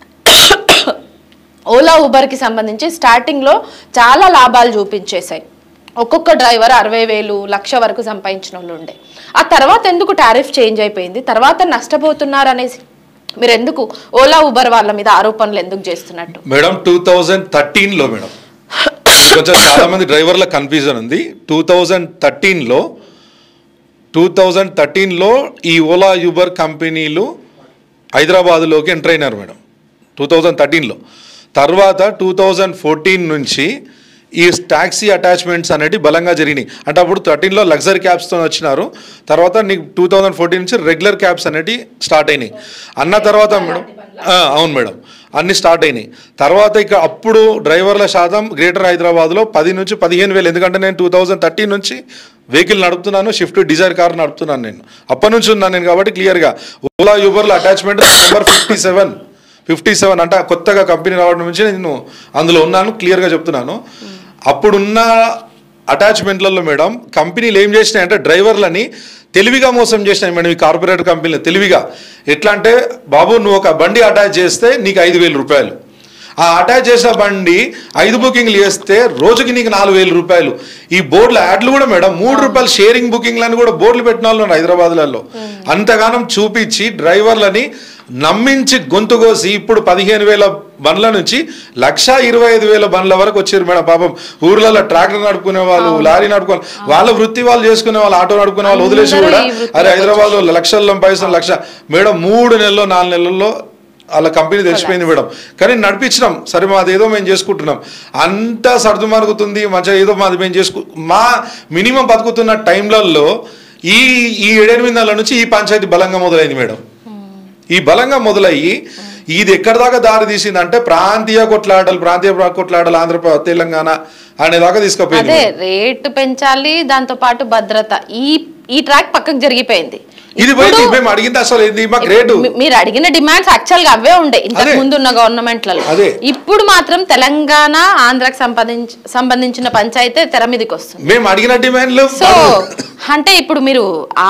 ఓలా ఊబర్కి సంబంధించి స్టార్టింగ్లో చాలా లాభాలు చూపించేశాయి. ఒక్కొక్క డ్రైవర్ 60,000 లక్ష వరకు సంపాదించిన వాళ్ళు ఉండే. ఆ తర్వాత ఎందుకు టారిఫ్ చేంజ్ అయిపోయింది, తర్వాత నష్టపోతున్నారు అనేసి మీరు ఎందుకు ఓలా ఊబర్ వాళ్ళ మీద ఆరోపణలు ఎందుకు చేస్తున్నట్టు? మేడం 2013లో మేడం కొంచెం చాలా మంది డ్రైవర్ల కన్ఫ్యూజన్ ఉంది. 2013లో ఈ ఓలా యూబర్ కంపెనీలు హైదరాబాద్లోకి ఎంటర్ అయినారు మేడం 2013లో. తర్వాత 2014 నుంచి ఈ టాక్సీ అటాచ్మెంట్స్ అనేవి బలంగా జరిగినాయి. అంటే అప్పుడు 13లో లగ్జరీ క్యాబ్స్తో వచ్చినారు, తర్వాత నీకు 2014 నుంచి రెగ్యులర్ క్యాబ్స్ అనేవి స్టార్ట్ అయినాయి. అన్న తర్వాత మేడం అవును మేడం అన్నీ స్టార్ట్ అయినాయి. తర్వాత ఇక అప్పుడు డ్రైవర్ల శాతం గ్రేటర్ హైదరాబాద్లో 10 నుంచి 15,000. ఎందుకంటే నేను 2013 నుంచి వెహికల్ నడుపుతున్నాను, షిఫ్ట్ డిజైర్ కార్ నడుపుతున్నాను, నేను అప్పటి నుంచి ఉన్నాను నేను. కాబట్టి క్లియర్గా ఓలా యూబర్లో అటాచ్మెంట్ నెంబర్ 57 అంటే కొత్తగా కంపెనీ రావడం నుంచి నేను అందులో ఉన్నాను, క్లియర్గా చెప్తున్నాను. అప్పుడున్న అటాచ్మెంట్లలో మేడం కంపెనీలు ఏం చేసినాయంటే డ్రైవర్లని తెలివిగా మోసం చేసినాయి మేడం. ఈ కార్పొరేట్ కంపెనీలు తెలివిగా ఎట్లా అంటే, బాబు నువ్వు ఒక బండి అటాచ్ చేస్తే నీకు 5,000 రూపాయలు, ఆ అటాచ్ చేసిన బండి 5 బుకింగ్లు చేస్తే రోజుకి నీకు 4,000 రూపాయలు. ఈ బోర్డుల యాడ్లు కూడా మేడం 3 రూపాయలు షేరింగ్ బుకింగ్లని కూడా బోర్డులు పెట్టిన వాళ్ళు హైదరాబాద్లలో. అంతగానం చూపించి డ్రైవర్లని నమ్మించి గొంతుకోసి ఇప్పుడు 15,000 బండ్ల నుంచి 1,25,000 బండ్ల వరకు వచ్చారు మేడం. పాపం ఊర్లలో ట్రాక్టర్ నడుపుకునే వాళ్ళు, లారీ నడుపుకునే వాళ్ళ వృత్తి వాళ్ళు చేసుకునే వాళ్ళు, ఆటో నడుపుకునే వాళ్ళు వదిలేసి కూడా అరే హైదరాబాద్లో లక్షల్లో పైసలు లక్ష మేడం 3 నెలల్లో 4 నెలల్లో వాళ్ళ కంపెనీ తెలిసిపోయింది మేడం. కానీ నడిపించినాం, సరే మాది ఏదో మేము చేసుకుంటున్నాం, అంతా సర్దుమరుగుతుంది మంచిగా ఏదో మాది మేము మా మినిమం బతుకుతున్న టైంలలో ఈ 7-8 నెలల నుంచి ఈ పంచాయతీ బలంగా మొదలైంది మేడం. ఈ బలంగా మొదలయ్యి ఇది ఎక్కడి దాకా దారి తీసిందంటే ప్రాంతీయ కొట్లాడలు ఆంధ్రప్రదేశ్ తెలంగాణ అనేదాకా తీసుకుపోయింది. అదే రేటు పెంచాలి, దాంతో పాటు భద్రత, ఈ ట్రాక్ పక్కకు జరిగిపోయింది. ఇది మేము అడిగింది అసలు మీరు అడిగిన డిమాండ్స్ యాక్చువల్ గా అవే ఉండే ఇంతకు ముందు ఉన్న గవర్నమెంట్లలో. ఇప్పుడు మాత్రం తెలంగాణ ఆంధ్రాకి సంబంధించిన పంచాయతీ తెర మీదకి వస్తుంది మేము అడిగిన డిమాండ్లు. సో అంటే ఇప్పుడు మీరు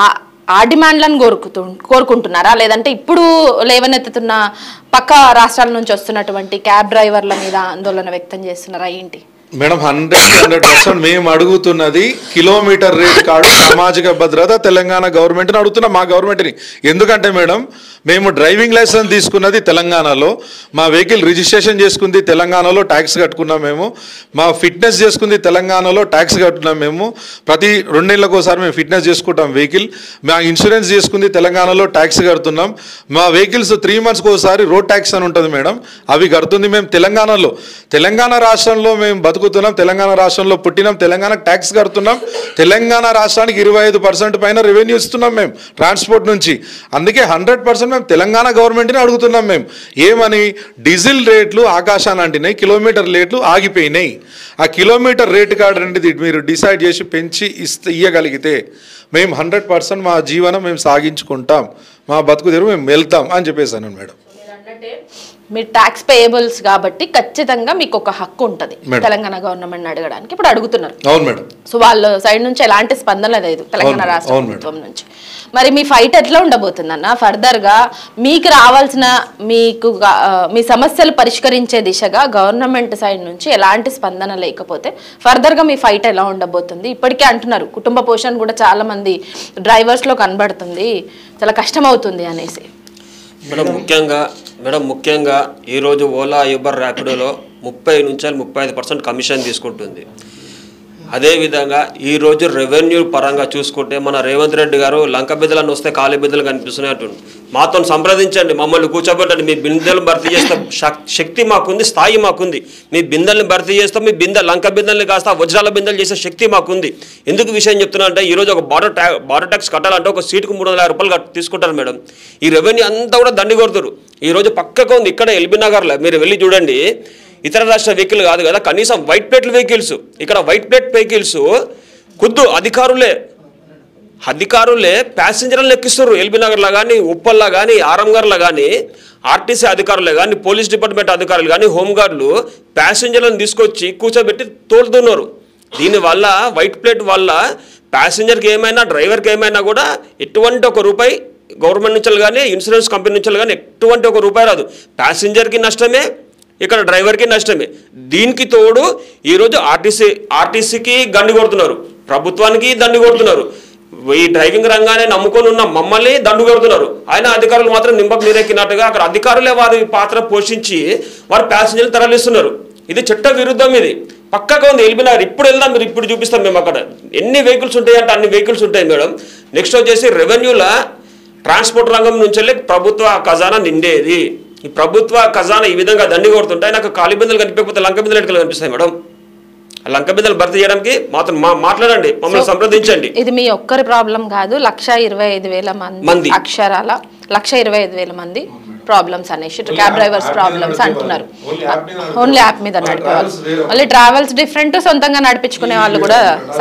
ఆ డిమాండ్లను కోరుకుంటున్నారా, లేదంటే ఇప్పుడు లేవనెత్తుతున్న పక్క రాష్ట్రాల నుంచి వస్తున్నటువంటి క్యాబ్ డ్రైవర్ల మీద ఆందోళన వ్యక్తం చేస్తున్నారా ఏంటి? మేడం 100% మేము అడుగుతున్నది కిలోమీటర్ రేట్ కార్డు, సామాజిక భద్రత తెలంగాణ గవర్నమెంట్ని అడుగుతున్నాం, మా గవర్నమెంట్ని. ఎందుకంటే మేడం మేము డ్రైవింగ్ లైసెన్స్ తీసుకున్నది తెలంగాణలో, మా వెహికల్ రిజిస్ట్రేషన్ చేసుకుంది తెలంగాణలో, ట్యాక్స్ కట్టుకున్నాం మేము, మా ఫిట్నెస్ చేసుకుంది తెలంగాణలో, ట్యాక్స్ కట్టుకున్నాం మేము. ప్రతి 2 నెలలకు ఒకసారి మేము ఫిట్నెస్ చేసుకుంటాం వెహికల్. మా ఇన్సూరెన్స్ చేసుకుంది తెలంగాణలో, ట్యాక్స్ కడుతున్నాం. మా వెహికల్స్ 3 మంత్స్కి ఒకసారి రోడ్ ట్యాక్స్ అని ఉంటుంది మేడం, అవి కడుతుంది మేము తెలంగాణలో. తెలంగాణ రాష్ట్రంలో మేము బతుకుతున్నాం, తెలంగాణ రాష్ట్రంలో పుట్టినాం, తెలంగాణకు ట్యాక్స్ కడుతున్నాం, తెలంగాణ రాష్ట్రానికి 25% పైన రెవెన్యూ ఇస్తున్నాం మేము ట్రాన్స్పోర్ట్ నుంచి. అందుకే 100% మేము తెలంగాణ గవర్నమెంట్ని అడుగుతున్నాం. మేము ఏమని, డీజిల్ రేట్లు ఆకాశాన్ని అంటినాయి, కిలోమీటర్ రేట్లు ఆగిపోయినాయి. ఆ కిలోమీటర్ రేటు కార్డు అనేది మీరు డిసైడ్ చేసి పెంచి ఇయ్యగలిగితే మేము 100% మా జీవనం మేము సాగించుకుంటాం, మా బతుకు తెరువు మేము వెళ్తాం అని చెప్పేసాను మేడం. మీరు ట్యాక్స్ పేయబుల్స్ కాబట్టి ఖచ్చితంగా మీకు ఒక హక్కు ఉంటుంది తెలంగాణ గవర్నమెంట్ అడగడానికి. ఇప్పుడు అడుగుతున్నారు. అవును మేడం. సో వాళ్ళ సైడ్ నుంచి ఎలాంటి స్పందన లేదు తెలంగాణ రాష్ట్ర ప్రభుత్వం నుంచి. మరి మీ ఫైట్ ఎట్లా ఉండబోతుంది అన్న? ఫర్దర్గా మీకు రావాల్సిన మీ సమస్యలు పరిష్కరించే దిశగా గవర్నమెంట్ సైడ్ నుంచి ఎలాంటి స్పందన లేకపోతే ఫర్దర్గా మీ ఫైట్ ఎలా ఉండబోతుంది? ఇప్పటికే అంటున్నారు కుటుంబ పోషణ కూడా చాలా మంది డ్రైవర్స్లో కనబడుతుంది, చాలా కష్టం అవుతుంది అనేసి. మేడం ముఖ్యంగా ఈరోజు ఓలా, యూబర్, ర్యాపిడోలో 30 నుంచి 35% కమిషన్ తీసుకుంటుంది. అదేవిధంగా ఈరోజు రెవెన్యూ పరంగా చూసుకుంటే మన రేవంత్ రెడ్డి గారు లంక బిద్దలను వస్తే ఖాళీ బిద్దలు కనిపిస్తున్నాయి అంటుంది. మాతో సంప్రదించండి, మమ్మల్ని కూర్చోబెట్టండి, మీ బిందెలను భర్తీ చేస్తాం, శక్తి మాకుంది, స్థాయి మాకుంది, మీ బిందెల్ని భర్తీ చేస్తాం, మీ లంక బిందెల్ని కాస్త వజ్రాల బిందెలు చేసే శక్తి మాకుంది. ఎందుకు విషయం చెప్తున్నా అంటే ఈరోజు ఒక బార్డర్ ట్యాక్స్ కట్టాలంటే ఒక సీటుకు 300,000 రూపాయలు తీసుకుంటారు మేడం. ఈ రెవెన్యూ అంతా కూడా దండి కొడుతారు. ఈరోజు పక్కగా ఉంది ఇక్కడ ఎల్బీ నగర్లో, మీరు వెళ్ళి చూడండి, ఇతర రాష్ట్ర వెహికల్ కాదు కదా, కనీసం వైట్ ప్లేట్ వెహికల్స్, ఇక్కడ వైట్ ప్లేట్ వెహికల్స్ ఖుద్దు అధికారులే ప్యాసింజర్లను ఎక్కిస్తారు. ఎల్బీ నగర్లో కానీ, ఉప్పల్లో కానీ, ఆరంగర్లో కానీ, ఆర్టీసీ అధికారులే కానీ, పోలీస్ డిపార్ట్మెంట్ అధికారులు కానీ, హోంగార్డులు ప్యాసింజర్లను తీసుకొచ్చి కూర్చోబెట్టి తోలుతున్నారు. దీనివల్ల వైట్ ప్లేట్ వల్ల ప్యాసింజర్కి ఏమైనా, డ్రైవర్కి ఏమైనా కూడా ఎటువంటి ఒక రూపాయి గవర్నమెంట్ నుంచి కానీ, ఇన్సూరెన్స్ కంపెనీ నుంచి కానీ ఎటువంటి ఒక రూపాయి రాదు. ప్యాసింజర్కి నష్టమే, ఇక్కడ డ్రైవర్కి నష్టమే. దీనికి తోడు ఈరోజు ఆర్టీసీకి దండి కొడుతున్నారు, ప్రభుత్వానికి దండి కొడుతున్నారు, ఈ డ్రైవింగ్ రంగానే నమ్ముకొని ఉన్న మమ్మల్ని దండు కొడుతున్నారు. ఆయన అధికారులు మాత్రం నింపకు నీరెక్కినట్టుగా అక్కడ అధికారులే వారి పాత్ర పోషించి వారి ప్యాసింజర్లు తరలిస్తున్నారు. ఇది చట్ట విరుద్ధం. ఇది పక్కగా ఉంది ఎల్బీ నగర్. ఇప్పుడు వెళ్దాం, మీరు ఇప్పుడు చూపిస్తాం మేము అక్కడ ఎన్ని వెహికల్స్ ఉంటాయి అంటే అన్ని వెహికల్స్ ఉంటాయి మేడం. నెక్స్ట్ వచ్చేసి రెవెన్యూల ట్రాన్స్పోర్ట్ రంగం నుంచి వెళ్ళి ప్రభుత్వ ఖజానా నిండేది. ఈ ప్రభుత్వ ఖజానా ఈ విధంగా దండి కొడుతుంటాయి. నాకు ఖాళీ బిందెలు కనిపించకపోతే లంక బిందెలు ఎటుకలు కనిపిస్తాయి మేడం. ఆ లంక బిందెలు భర్తీ చేయడానికి మాత్రం మాట్లాడండి, మమ్మల్ని సంప్రదించండి. ఇది మీ ఒక్కరి ప్రాబ్లం కాదు, 125,000 మంది అక్షరాల 125,000 మంది ప్రాబ్లమ్స్ అనేసి క్యాబ్ డ్రైవర్స్ ప్రాబ్లమ్స్ అంటున్నారు. ఓన్లీ యాప్ మీద నడిపేవాళ్ళు, మళ్ళీ ట్రావెల్స్ డిఫరెంట్, సొంతంగా నడిపించుకునే వాళ్ళు కూడా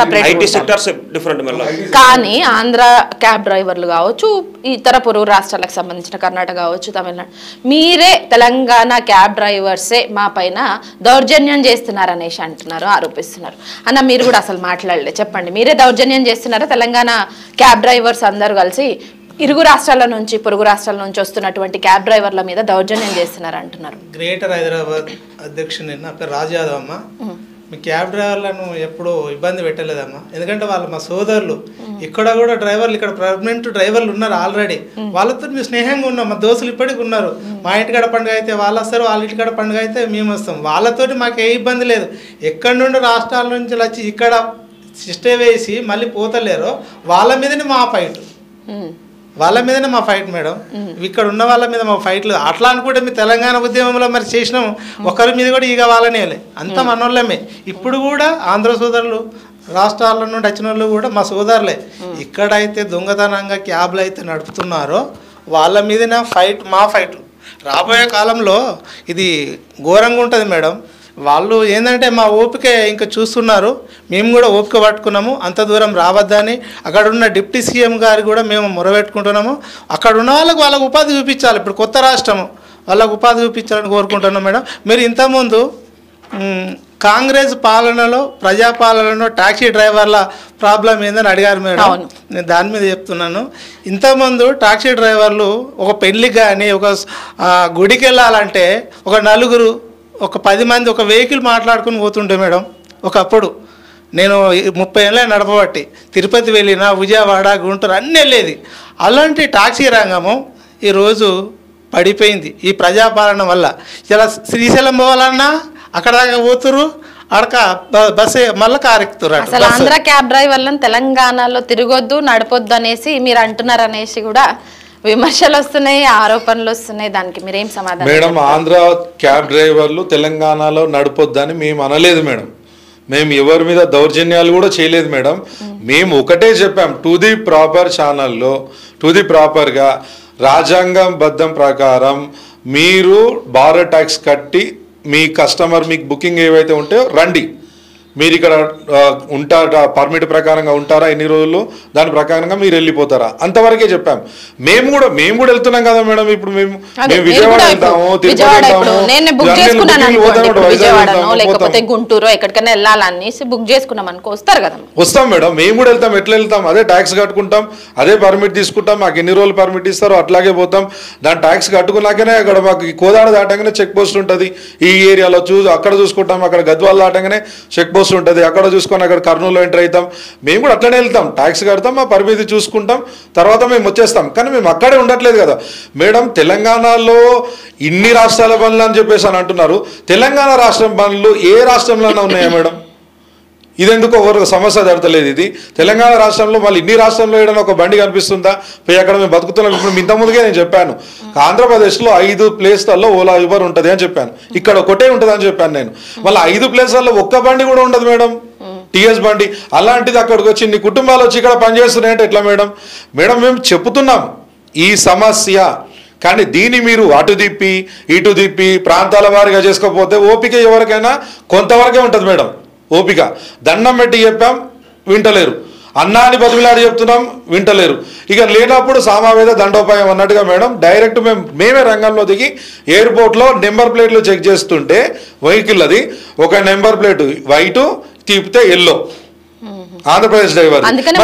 సపరేట్. కానీ ఆంధ్ర క్యాబ్ డ్రైవర్లు కావచ్చు, ఇతర పొరుగు రాష్ట్రాలకు సంబంధించిన కర్ణాటక కావచ్చు, తమిళనాడు, మీరే తెలంగాణ క్యాబ్ డ్రైవర్సే మా పైన దౌర్జన్యం చేస్తున్నారు అనేసి అంటున్నారు, ఆరోపిస్తున్నారు. అన్న మీరు కూడా అసలు మాట్లాడలే, చెప్పండి, మీరే దౌర్జన్యం చేస్తున్నారా? తెలంగాణ క్యాబ్ డ్రైవర్స్ అందరూ కలిసి ఇరుగు రాష్ట్రాల నుంచి, పొరుగు రాష్ట్రాల నుంచి వస్తున్నటువంటి క్యాబ్ డ్రైవర్ల మీద దౌర్జన్యం చేస్తున్నారు అంటున్నారు. గ్రేటర్ హైదరాబాద్ అధ్యక్షుని నా పేరు రాజు యాదవ్ అమ్మ. మీ క్యాబ్ డ్రైవర్లను ఎప్పుడూ ఇబ్బంది పెట్టలేదమ్మా, ఎందుకంటే వాళ్ళు మా సోదరులు. ఇక్కడ కూడా డ్రైవర్లు, ఇక్కడ పర్మనెంట్ డ్రైవర్లు ఉన్నారు ఆల్రెడీ, వాళ్ళతో మేము స్నేహంగా ఉన్నాం. మా దోస్తులు ఇప్పటికి ఉన్నారు. మా ఇంటికాడ పండుగ అయితే వాళ్ళు వస్తారు, వాళ్ళ ఇంటికాడ పండుగ అయితే మేము వస్తాం. వాళ్ళతోటి మాకు ఏ ఇబ్బంది లేదు. ఎక్కడి నుండి రాష్ట్రాల నుంచి వచ్చి ఇక్కడ సిస్టే వేసి మళ్ళీ పోతలేరో వాళ్ళ మీదనే మా ఫైట్, వాళ్ళ మీదనే మా ఫైట్ మేడం. ఇక్కడ ఉన్న వాళ్ళ మీద మా ఫైట్ లేదు. అట్లా అనుకుంటే మీ తెలంగాణ ఉద్యమంలో మరి చేసినాము, ఒకరి మీద కూడా ఇక వాళ్ళనే అంతా మనోళ్ళమే. ఇప్పుడు కూడా ఆంధ్ర సోదరులు, రాష్ట్రాల నుండి వచ్చిన వాళ్ళు కూడా మా సోదరులే. ఇక్కడైతే దొంగతనంగా క్యాబ్లు అయితే నడుపుతున్నారో వాళ్ళ మీదనే ఫైట్, మా ఫైట్. రాబోయే కాలంలో ఇది ఘోరంగా ఉంటుంది మేడం. వాళ్ళు ఏంటంటే మా ఓపిక ఇంకా చూస్తున్నారు, మేము కూడా ఓపిక పట్టుకున్నాము, అంత దూరం రావద్దని. అక్కడ ఉన్న డిప్యూటీ సీఎం గారు కూడా మేము మొరబెట్టుకుంటున్నాము. అక్కడ ఉన్న వాళ్ళకు ఉపాధి చూపించాలి. ఇప్పుడు కొత్త రాష్ట్రము, వాళ్ళకు ఉపాధి చూపించాలని కోరుకుంటున్నాం మేడం. మీరు ఇంతకుముందు కాంగ్రెస్ పాలనలో, ప్రజాపాలనలో టాక్సీ డ్రైవర్ల ప్రాబ్లం ఏందని అడిగారు మేడం. నేను దాని మీద చెప్తున్నాను. ఇంతకుముందు టాక్సీ డ్రైవర్లు ఒక పెళ్ళికి కానీ, ఒక గుడికి వెళ్ళాలంటే ఒక నలుగురు, ఒక 10 మంది ఒక వెహికల్ మాట్లాడుకుని పోతుంటే మేడం. ఒకప్పుడు నేను 30 ఏళ్ళ నడపబట్టి తిరుపతి వెళ్ళిన, విజయవాడ, గుంటూరు అన్నీ వెళ్ళేది. అలాంటి టాక్సీ రంగము ఈరోజు పడిపోయింది ఈ ప్రజాపాలన వల్ల. ఇలా శ్రీశైలం పోవాలన్నా అక్కడ దాకా పోతురు, అడక బస్సు మళ్ళీ కారెక్కుతురు. అసలు ఆంధ్ర క్యాబ్ డ్రైవర్లను తెలంగాణలో తిరగొద్దు, నడపొద్దు అనేసి మీరు అంటున్నారు అనేసి కూడా విమర్శలు వస్తున్నాయి, ఆరోపణలు వస్తున్నాయి. దానికి మీరేం సమాధానం? మేడం, ఆంధ్ర క్యాబ్ డ్రైవర్లు తెలంగాణలో నడపొద్దని మేము అనలేదు మేడం. మేము ఎవరి మీద దౌర్జన్యాలు కూడా చేయలేదు మేడం. మేము ఒకటే చెప్పాం, టు ది ప్రాపర్ ఛానల్లో టు ది ప్రాపర్గా రాజ్యాంగం బద్ధం ప్రకారం మీరు బారో ట్యాక్స్ కట్టి మీ కస్టమర్ మీకు బుకింగ్ ఏవైతే ఉంటాయో రండి, మీరు ఇక్కడ ఉంటారా, పర్మిట్ ప్రకారంగా ఉంటారా, ఎన్ని రోజులు దాని ప్రకారంగా మీరు వెళ్ళిపోతారా, అంతవరకే చెప్పాం. మేము కూడా వెళ్తున్నాం కదా మేడం. ఇప్పుడు మేము విజయవాడ వెళ్తాము, లేకపోతే గుంటూరు ఎక్కడికైనా వెళ్ళాలనేసి బుక్ చేసుకున్నాం అనుకో వస్తారు కదా. వస్తాం మేడం, మేము కూడా వెళ్తాం. ఎట్లా వెళ్తాం? అదే ట్యాక్స్ కట్టుకుంటాం, అదే పర్మిట్ తీసుకుంటాం. మాకు ఎన్ని రోజులు పర్మిట్ ఇస్తారో అట్లాగే పోతాం. దాని ట్యాక్స్ కట్టుకున్నాకనే అక్కడ మాకు కోదాడ దాటంగానే చెక్ పోస్ట్ ఉంటుంది. ఈ ఏరియాలో అక్కడ చూసుకుంటాం, అక్కడ గద్వాల దాటంగానే చెక్ పోస్ట్ ఉంటుంది, అక్కడ చూసుకొని అక్కడ కర్నూలులో ఎంటర్ అవుతాం. మేము కూడా అట్లనే వెళ్తాం, ట్యాక్స్ కడతాం, మా పరిమితి చూసుకుంటాం, తర్వాత మేము వచ్చేస్తాం. కానీ మేము అక్కడే ఉండట్లేదు కదా మేడం. తెలంగాణలో ఇన్ని రాష్ట్రాల బండ్లు అని చెప్పేసి అని అంటున్నారు. తెలంగాణ రాష్ట్రం బండ్లు ఏ రాష్ట్రంలోనే ఉన్నాయా మేడం? ఇదెందుకు ఒక సమస్య జరగలేదు. ఇది తెలంగాణ రాష్ట్రంలో మళ్ళీ ఇన్ని రాష్ట్రంలో ఏదైనా ఒక బండి కనిపిస్తుందా? పోయి అక్కడ మేము బతుకుతున్నాం. ఇప్పుడు ఇంతకుముందుకే నేను చెప్పాను, ఆంధ్రప్రదేశ్లో 5 ప్లేస్లలో ఓలా ఊబర్ ఉంటుంది అని చెప్పాను, ఇక్కడ ఒకటే ఉంటుంది అని చెప్పాను నేను. మళ్ళీ 5 ప్లేస్లలో ఒక్క బండి కూడా ఉండదు మేడం, టీఎస్ బండి. అలాంటిది అక్కడికి వచ్చి నీ కుటుంబాలు వచ్చి ఇక్కడ పనిచేస్తున్నాయంటే ఎట్లా మేడం? మేడం మేము చెప్తున్నాం ఈ సమస్య, కానీ దీన్ని మీరు అటు తిప్పి ఇటు తిప్పి ప్రాంతాల వారిగా చేసుకోకపోతే ఓపిక ఎవరికైనా కొంతవరకే ఉంటుంది మేడం. ఓపిక దండం పెట్టి చెప్పాం, వింటలేరు. అన్నాన్ని బతుకులాడి చెప్తున్నాం, వింటలేరు. ఇక లేనప్పుడు సామావేద దండోపాయం అన్నట్టుగా మేడం డైరెక్ట్ మేమే రంగంలో దిగి ఎయిర్పోర్ట్లో నెంబర్ ప్లేట్లు చెక్ చేస్తుంటే వెహికల్ అది ఒక నెంబర్ ప్లేట్ వైట్ తిప్పితే ఎల్లో ఆంధ్రప్రదేశ్ డ్రైవర్.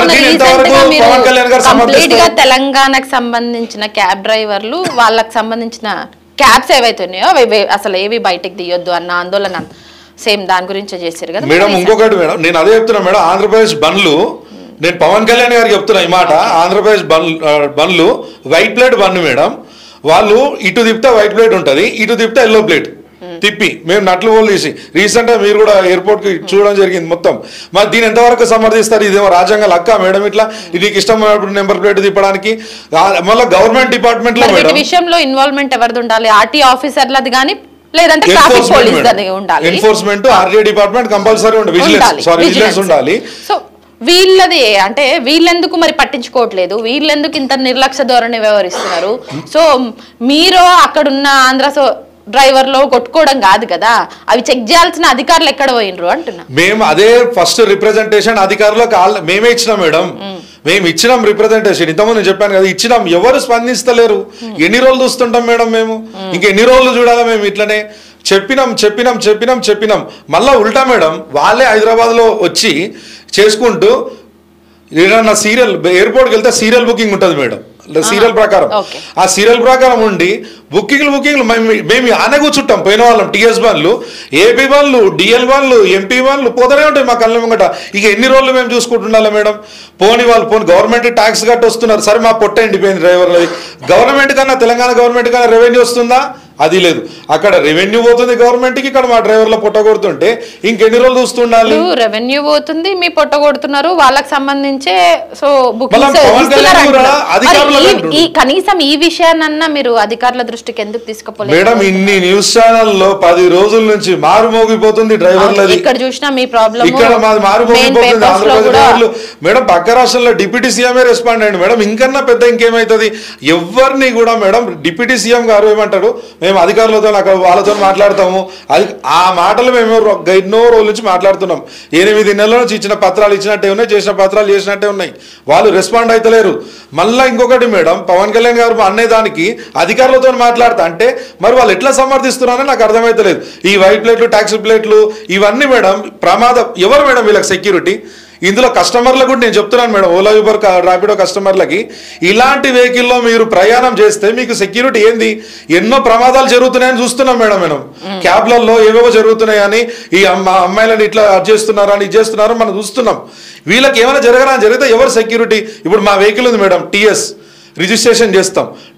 తెలంగాణకు సంబంధించిన క్యాబ్ డ్రైవర్లు వాళ్ళకి సంబంధించిన క్యాబ్స్ ఏవైతే ఉన్నాయో అసలు ఏవి బయటకు తీయొద్దు అన్న ఆందోళన సేమ్ దాని గురించే చేశారు కదా మేడం. ఇంకొకటి మేడం, నేను అదే చెప్తున్నా మేడం, ఆంధ్రప్రదేశ్ బండ్లు, నేను పవన్ కళ్యాణ్ గారికి చెప్తున్నా ఈ మాట, ఆంధ్రప్రదేశ్ బండ్లు వైట్ ప్లేట్ బండ్లు మేడం. వాళ్ళు ఇటు తిప్పితే వైట్ ప్లేట్ ఉంటుంది, ఇటు తిప్పితే ఎల్లో ప్లేట్ తిప్పి మేము నట్లు వాళ్ళు తీసి రీసెంట్గా మీరు కూడా ఎయిర్పోర్ట్కి చూడడం జరిగింది మొత్తం. మరి దీని ఎంతవరకు సమర్థిస్తారు? ఇదేమో రాజ్యాంగ లక్క మేడం, ఇట్లా నీకు ఇష్టమైనప్పుడు నెంబర్ ప్లేట్ తిప్పడానికి. మళ్ళీ గవర్నమెంట్ డిపార్ట్మెంట్ లో విషయంలో ఇన్వాల్వ్మెంట్ ఎవరిది ఉండాలి? ఆర్టీ ఆఫీసర్లది కానీ లేదంటే ట్రాఫిక్ పోలీస్ ఉండాలి, ఎన్ఫోర్స్మెంట్, ఆర్టీఐ డిపార్ట్మెంట్ కంపల్సరీ ఉండాలి, విజిలెన్స్ ఉండాలి. సో వీళ్ళది అంటే వీళ్ళెందుకు మరి పట్టించుకోవట్లేదు? వీళ్ళెందుకు ఇంత నిర్లక్ష్య ధోరణి వ్యవహరిస్తున్నారు? సో మీరు అక్కడున్న ఆంధ్ర డ్రైవర్లో కొట్టుకోవడం కాదు కదా, అవి చెక్ చేయాల్సిన అధికారులు ఎక్కడ పోయినరు అంటున్నా. మేము అదే ఫస్ట్ రిప్రజెంటేషన్ అధికారులకు మేమే ఇచ్చినాం మేడం, మేము ఇచ్చినాం రిప్రజెంటేషన్. ఇంతకుముందు నేను చెప్పాను కదా, ఇచ్చినాం, ఎవరు స్పందిస్తలేరు. ఎన్ని రోజులు చూస్తుంటాం మేడం మేము, ఇంకెన్ని రోజులు చూడాలా మేము? ఇట్లనే చెప్పినాం. మళ్ళా ఉల్టా మేడం, వాళ్ళే హైదరాబాద్లో వచ్చి చేసుకుంటూ ఏదన్నా సీరియల్ ఎయిర్పోర్ట్కి వెళ్తే సీరియల్ బుకింగ్ ఉంటుంది మేడం, సీరియల్ ప్రకారం. ఆ సీరియల్ ప్రకారం ఉండి బుకింగ్లు మేము ఆనే కూర్చుంటాం. పోయిన వాళ్ళం టీఎస్ బండ్లు, ఏపీ బండ్లు, డిఎల్ బండ్లు, ఎంపీ బండ్లు పోతూనే ఉంటాయి మా కళ్ళ ముంగట. ఇక ఎన్ని రోజులు మేము చూసుకుంటుండాలి మేడం? పోనీ గవర్నమెంట్ ట్యాక్స్ కట్టి వస్తున్నారు, సరే మా పొట్ట ఎండిపోయింది డ్రైవర్లది. గవర్నమెంట్ కన్నా తెలంగాణ గవర్నమెంట్ కన్నా రెవెన్యూ వస్తుందా? అది లేదు. అక్కడ రెవెన్యూ పోతుంది గవర్నమెంట్కి, ఇక్కడ మా డ్రైవర్ల పొట్ట కొడుతుంటే ఇంకెన్ని రోజులు చూస్తుండాలి? రెవెన్యూ పోతుంది, మీ పొట్ట కొడుతున్నారు, వాళ్ళకి సంబంధించే. సో కనీసం ఈ విషయాన్నన్నా మీరు అధికారుల దృష్టికి ఎందుకు తీసుకోలేదు మేడం? ఇన్ని న్యూస్ ఛానల్లో 10 రోజుల నుంచి మారుమోగిపోతుంది డ్రైవర్లది. ఇక్కడ చూసినా మీ ప్రాబ్లం, ఇక్కడ మాది మారుమోగిపోతుంది. ఆంధ్రప్రదేశ్ డ్రైవర్లు మేడం పక్క రాష్ట్రంలో డిప్యూటీ సీఎంఏ రెస్పాండ్ అయ్యండి మేడం. ఇంకన్నా పెద్ద ఇంకేమైతుంది? ఎవరిని కూడా మేడం డిప్యూటీ సీఎం గారు ఏమంటారు, మేము అధికారులతో అక్కడ వాళ్ళతో మాట్లాడతాము. అది ఆ మాటలు మేము ఎన్నో రోజుల నుంచి మాట్లాడుతున్నాం. 8 నెలల నుంచి ఇచ్చిన పత్రాలు ఇచ్చినట్టే ఉన్నాయి, చేసిన పత్రాలు చేసినట్టే ఉన్నాయి. వాళ్ళు రెస్పాండ్ అవుతలేరు. మళ్ళీ ఇంకొకటి మేడం, పవన్ కళ్యాణ్ గారు అనే దానికి అధికారులతో మాట్లాడతా అంటే మరి వాళ్ళు ఎట్లా సమర్థిస్తున్నారని నాకు అర్థమవుతలేదు. ఈ వైట్ ప్లేట్లు, ట్యాక్సీ ప్లేట్లు ఇవన్నీ మేడం ప్రమాదం. ఎవరు మేడం వీళ్ళకి సెక్యూరిటీ? ఇందులో కస్టమర్లకు కూడా నేను చెప్తున్నాను మేడం, ఓలా ఊబర్ ర్యాపిడో కస్టమర్లకి, ఇలాంటి వెహికల్లో మీరు ప్రయాణం చేస్తే మీకు సెక్యూరిటీ ఏంది? ఎన్నో ప్రమాదాలు జరుగుతున్నాయని చూస్తున్నాం మేడం. క్యాబ్లలో ఏవేవో జరుగుతున్నాయని, ఈ అమ్మాయిలను ఇట్లా అది చేస్తున్నారని ఇది చేస్తున్నారని మనం చూస్తున్నాం. వీళ్ళకి ఏమైనా జరిగితే ఎవరు సెక్యూరిటీ? ఇప్పుడు మా వెహికల్ ఉంది మేడం, టీఎస్ రిజిస్ట్రేషన్ చేస్తాం.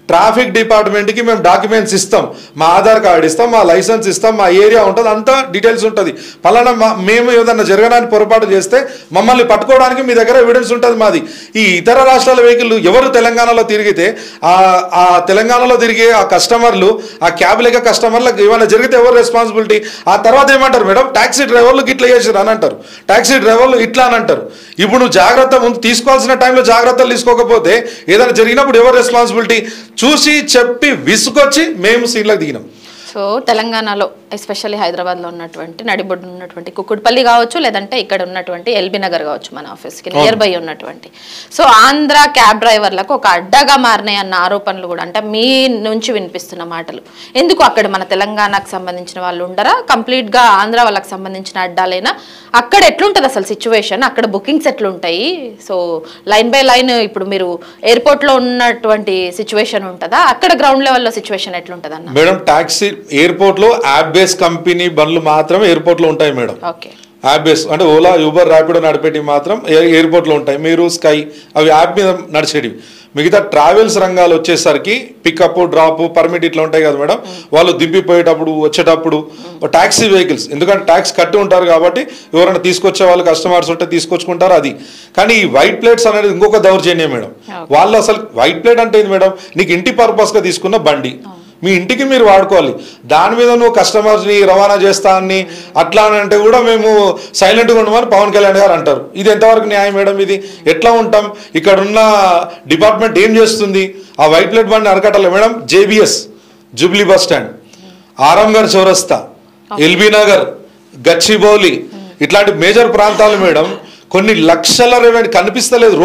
ట్రాఫిక్ డిపార్ట్మెంట్కి మేము డాక్యుమెంట్స్ ఇస్తాం, మా ఆధార్ కార్డు ఇస్తాం, మా లైసెన్స్ ఇస్తాం, మా ఏరియా ఉంటుంది, అంతా డీటెయిల్స్ ఉంటుంది. పలానా మేము ఏదన్నా జరగడానికి పొరపాటు చేస్తే మమ్మల్ని పట్టుకోవడానికి మీ దగ్గర ఎవిడెన్స్ ఉంటుంది మాది. ఈ ఇతర రాష్ట్రాల వెహికల్ ఎవరు తెలంగాణలో తిరిగితే ఆ తెలంగాణలో తిరిగే ఆ కస్టమర్లు, ఆ క్యాబ్ లేక కస్టమర్లకు ఏమైనా జరిగితే ఎవరు రెస్పాన్సిబిలిటీ? ఆ తర్వాత ఏమంటారు మేడం, ట్యాక్సీ డ్రైవర్లు ఇట్లా చేసారు అని అంటారు, ట్యాక్సీ డ్రైవర్లు ఇట్లా అని అంటారు. ఇప్పుడు నువ్వు జాగ్రత్త ముందు తీసుకోవాల్సిన టైంలో జాగ్రత్తలు తీసుకోకపోతే ఏదైనా జరిగినప్పుడు ఎవరు రెస్పాన్సిబిలిటీ? చూసి చెప్పి విసుకొచ్చి మేము సీన్లకు దిగినాం. సో తెలంగాణలో ఎస్పెషల్లీ హైదరాబాద్లో ఉన్నటువంటి నడిబొడ్డు ఉన్నటువంటి కుక్కుడుపల్లి కావచ్చు, లేదంటే ఇక్కడ ఉన్నటువంటి ఎల్బీ నగర్ కావచ్చు, మన ఆఫీస్కి నియర్ బై ఉన్నటువంటి సో ఆంధ్ర క్యాబ్ డ్రైవర్లకు ఒక అడ్డగా మారినాయి అన్న ఆరోపణలు కూడా, అంటే మీ నుంచి వినిపిస్తున్న మాటలు. ఎందుకు అక్కడ మన తెలంగాణకు సంబంధించిన వాళ్ళు ఉండరా? కంప్లీట్గా ఆంధ్ర వాళ్ళకి సంబంధించిన అడ్డాలైనా అక్కడ ఎట్లుంటుంది అసలు సిచ్యువేషన్? అక్కడ బుకింగ్స్ ఎట్లుంటాయి? సో లైన్ బై లైన్ ఇప్పుడు మీరు ఎయిర్పోర్ట్లో ఉన్నటువంటి సిచ్యువేషన్ ఉంటుందా? అక్కడ గ్రౌండ్ లెవెల్లో సిచ్యువేషన్ ఎట్లుంటుంది అన్న? మేడం టాక్సీ ఎయిర్పోర్ట్లో యాప్ బేస్ కంపెనీ బండ్లు మాత్రమే ఎయిర్పోర్ట్లో ఉంటాయి మేడం. ఓకే, యాప్ బేస్ అంటే ఓలా, యూబర్, ర్యాపిడో నడిపేటివి మాత్రం ఎయిర్పోర్ట్లో ఉంటాయి. మీరు స్కై అవి యాప్ మీద నడిచేటివి. మిగతా ట్రావెల్స్ రంగాలు వచ్చేసరికి పికప్, డ్రాప్, పర్మిట్ ఇట్లా ఉంటాయి కదా మేడం. వాళ్ళు దింపిపోయేటప్పుడు వచ్చేటప్పుడు ట్యాక్సీ వెహికల్స్, ఎందుకంటే ట్యాక్స్ కట్టి ఉంటారు కాబట్టి ఎవరైనా తీసుకొచ్చే వాళ్ళు కస్టమర్స్ ఉంటే తీసుకొచ్చుకుంటారు అది. కానీ ఈ వైట్ ప్లేట్స్ అనేది ఇంకొక దౌర్జన్యం మేడం. వాళ్ళు అసలు వైట్ ప్లేట్ అంటే ఏంది మేడం? నీకు ఇంటి పర్పస్గా తీసుకున్న బండి, మీ ఇంటికి మీరు వాడుకోవాలి, దాని మీద నువ్వు కస్టమర్స్ని రవాణా చేస్తా అని అట్లా అని అంటే కూడా మేము సైలెంట్గా ఉండమని పవన్ కళ్యాణ్ గారు అంటారు. ఇది ఎంతవరకు న్యాయం మేడం? ఇది ఎట్లా ఉంటాం? ఇక్కడ ఉన్న డిపార్ట్మెంట్ ఏం చేస్తుంది? ఆ వైట్ ప్లేట్ బండి అరకట్టాలి madam. JBS, Jubilee bus stand, Aramghar చౌరస్తా, ఎల్బీ నగర్, గచ్చిబౌలి ఇట్లాంటి మేజర్ ప్రాంతాలు మేడం కొన్ని లక్షల రెవెన్యూ కనిపిస్తలేదు.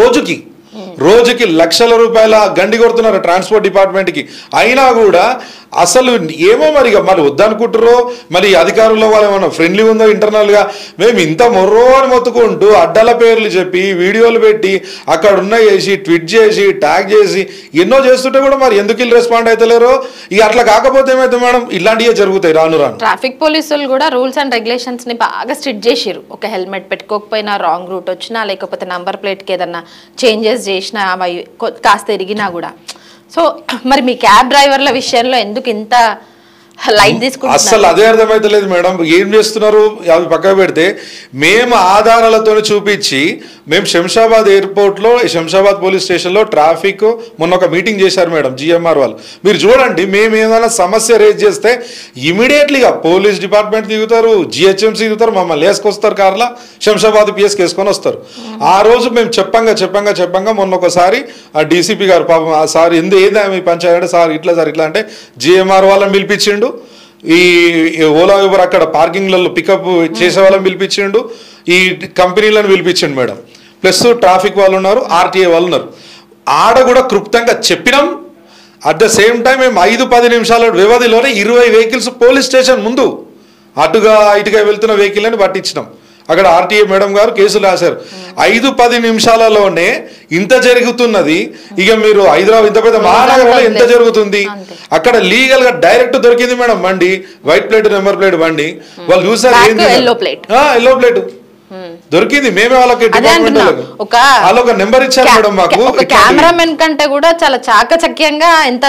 రోజుకి లక్షల రూపాయల గండి కొడుతున్నారు ట్రాన్స్పోర్ట్ డిపార్ట్మెంట్కి. అయినా కూడా అసలు ఏమో మరి వద్దనుకుంటారో, మరి అధికారుల్లో వాళ్ళు ఏమన్నా ఫ్రెండ్లీ ఉందో ఇంటర్నల్గా. మేము ఇంత మొర్రో అని మొత్తుకుంటూ అడ్డల పేర్లు చెప్పి వీడియోలు పెట్టి అక్కడ ఉన్న చేసి ట్వీట్ చేసి ట్యాగ్ చేసి ఎన్నో చేస్తుంటే కూడా మరి ఎందుకు వీళ్ళు రెస్పాండ్ అవుతలేరో. ఇక అట్లా కాకపోతే ఏమైతే మేడం ఇలాంటివే జరుగుతాయి రాను రాను. ట్రాఫిక్ పోలీసులు కూడా రూల్స్ అండ్ రెగ్యులేషన్స్ని బాగా స్ట్రిక్ట్ చేసారు. ఒక హెల్మెట్ పెట్టుకోకపోయినా, రాంగ్ రూట్ వచ్చినా, లేకపోతే నంబర్ ప్లేట్కి ఏదన్నా చేంజెస్ చేసినా, అవి కాస్త ఎరిగినా కూడా. సో మరి మీ క్యాబ్ డ్రైవర్ల విషయంలో ఎందుకు ఇంత లైట్ తీసుకుంటున్నారు? అసలు అదే అర్థమైతలేదు మేడం. ఏం చేస్తున్నారు అవి పక్కన పెడితే, మేము ఆధారాలతో చూపించి మేము శంషాబాద్ ఎయిర్పోర్ట్లో, శంషాబాద్ పోలీస్ స్టేషన్లో ట్రాఫిక్ మొన్న ఒక మీటింగ్ చేశారు మేడం జిఎంఆర్ వాళ్ళు. మీరు చూడండి, మేము ఏదైనా సమస్య రేజ్ చేస్తే ఇమీడియట్లీగా పోలీస్ డిపార్ట్మెంట్ దిగుతారు, జిహెచ్ఎంసీ దిగుతారు, మమ్మల్ని వేసుకొస్తారు కార్లా, శంషాబాద్ పిఎస్కి వేసుకొని వస్తారు. ఆ రోజు మేము చెప్పంగా మొన్న ఒకసారి ఆ డీసీపీ గారు పాపం ఆ సార్ ఏదా మీ పంచాయతీ అంటే, సార్ ఇట్లా అంటే జిఎంఆర్ వాళ్ళని పిలిపించిండు, ఈ ఓలా ఊబర్ అక్కడ పార్కింగ్లలో పికప్ చేసే వాళ్ళని పిలిపించిండు, ఈ కంపెనీలను పిలిపించిండు మేడం. ప్లస్ ట్రాఫిక్ వాళ్ళు ఉన్నారు, ఆర్టీఏ వాళ్ళు ఉన్నారు. ఆడ కూడా క్లుప్తంగా చెప్పినాం. అట్ ద సేమ్ టైం మేము 5-10 నిమిషాల వ్యవధిలోనే 20 వెహికల్స్ పోలీస్ స్టేషన్ ముందు అటుగా ఇటుగా వెళ్తున్న వెహికల్ అని పట్టించినాం. అక్కడ ఆర్టీఏ మేడం గారు కేసులు రాశారు. 5-10 నిమిషాలలోనే ఇంత జరుగుతున్నది. ఇక మీరు హైదరాబాద్ ఇంత పెద్ద మహానగరంలో ఎంత జరుగుతుంది? అక్కడ లీగల్ గా డైరెక్ట్ దొరికింది మేడం బండి, వైట్ ప్లేట్ నెంబర్ ప్లేట్ బండి. వాళ్ళు చూసారు ఎల్లో ప్లేట్ దొరికింది. మేమే వాళ్ళకి ఒక నెంబర్ ఇచ్చారు మేడం. మాకు కెమెరామెన్ కంటే కూడా చాలా చాకచక్యంగా ఎంత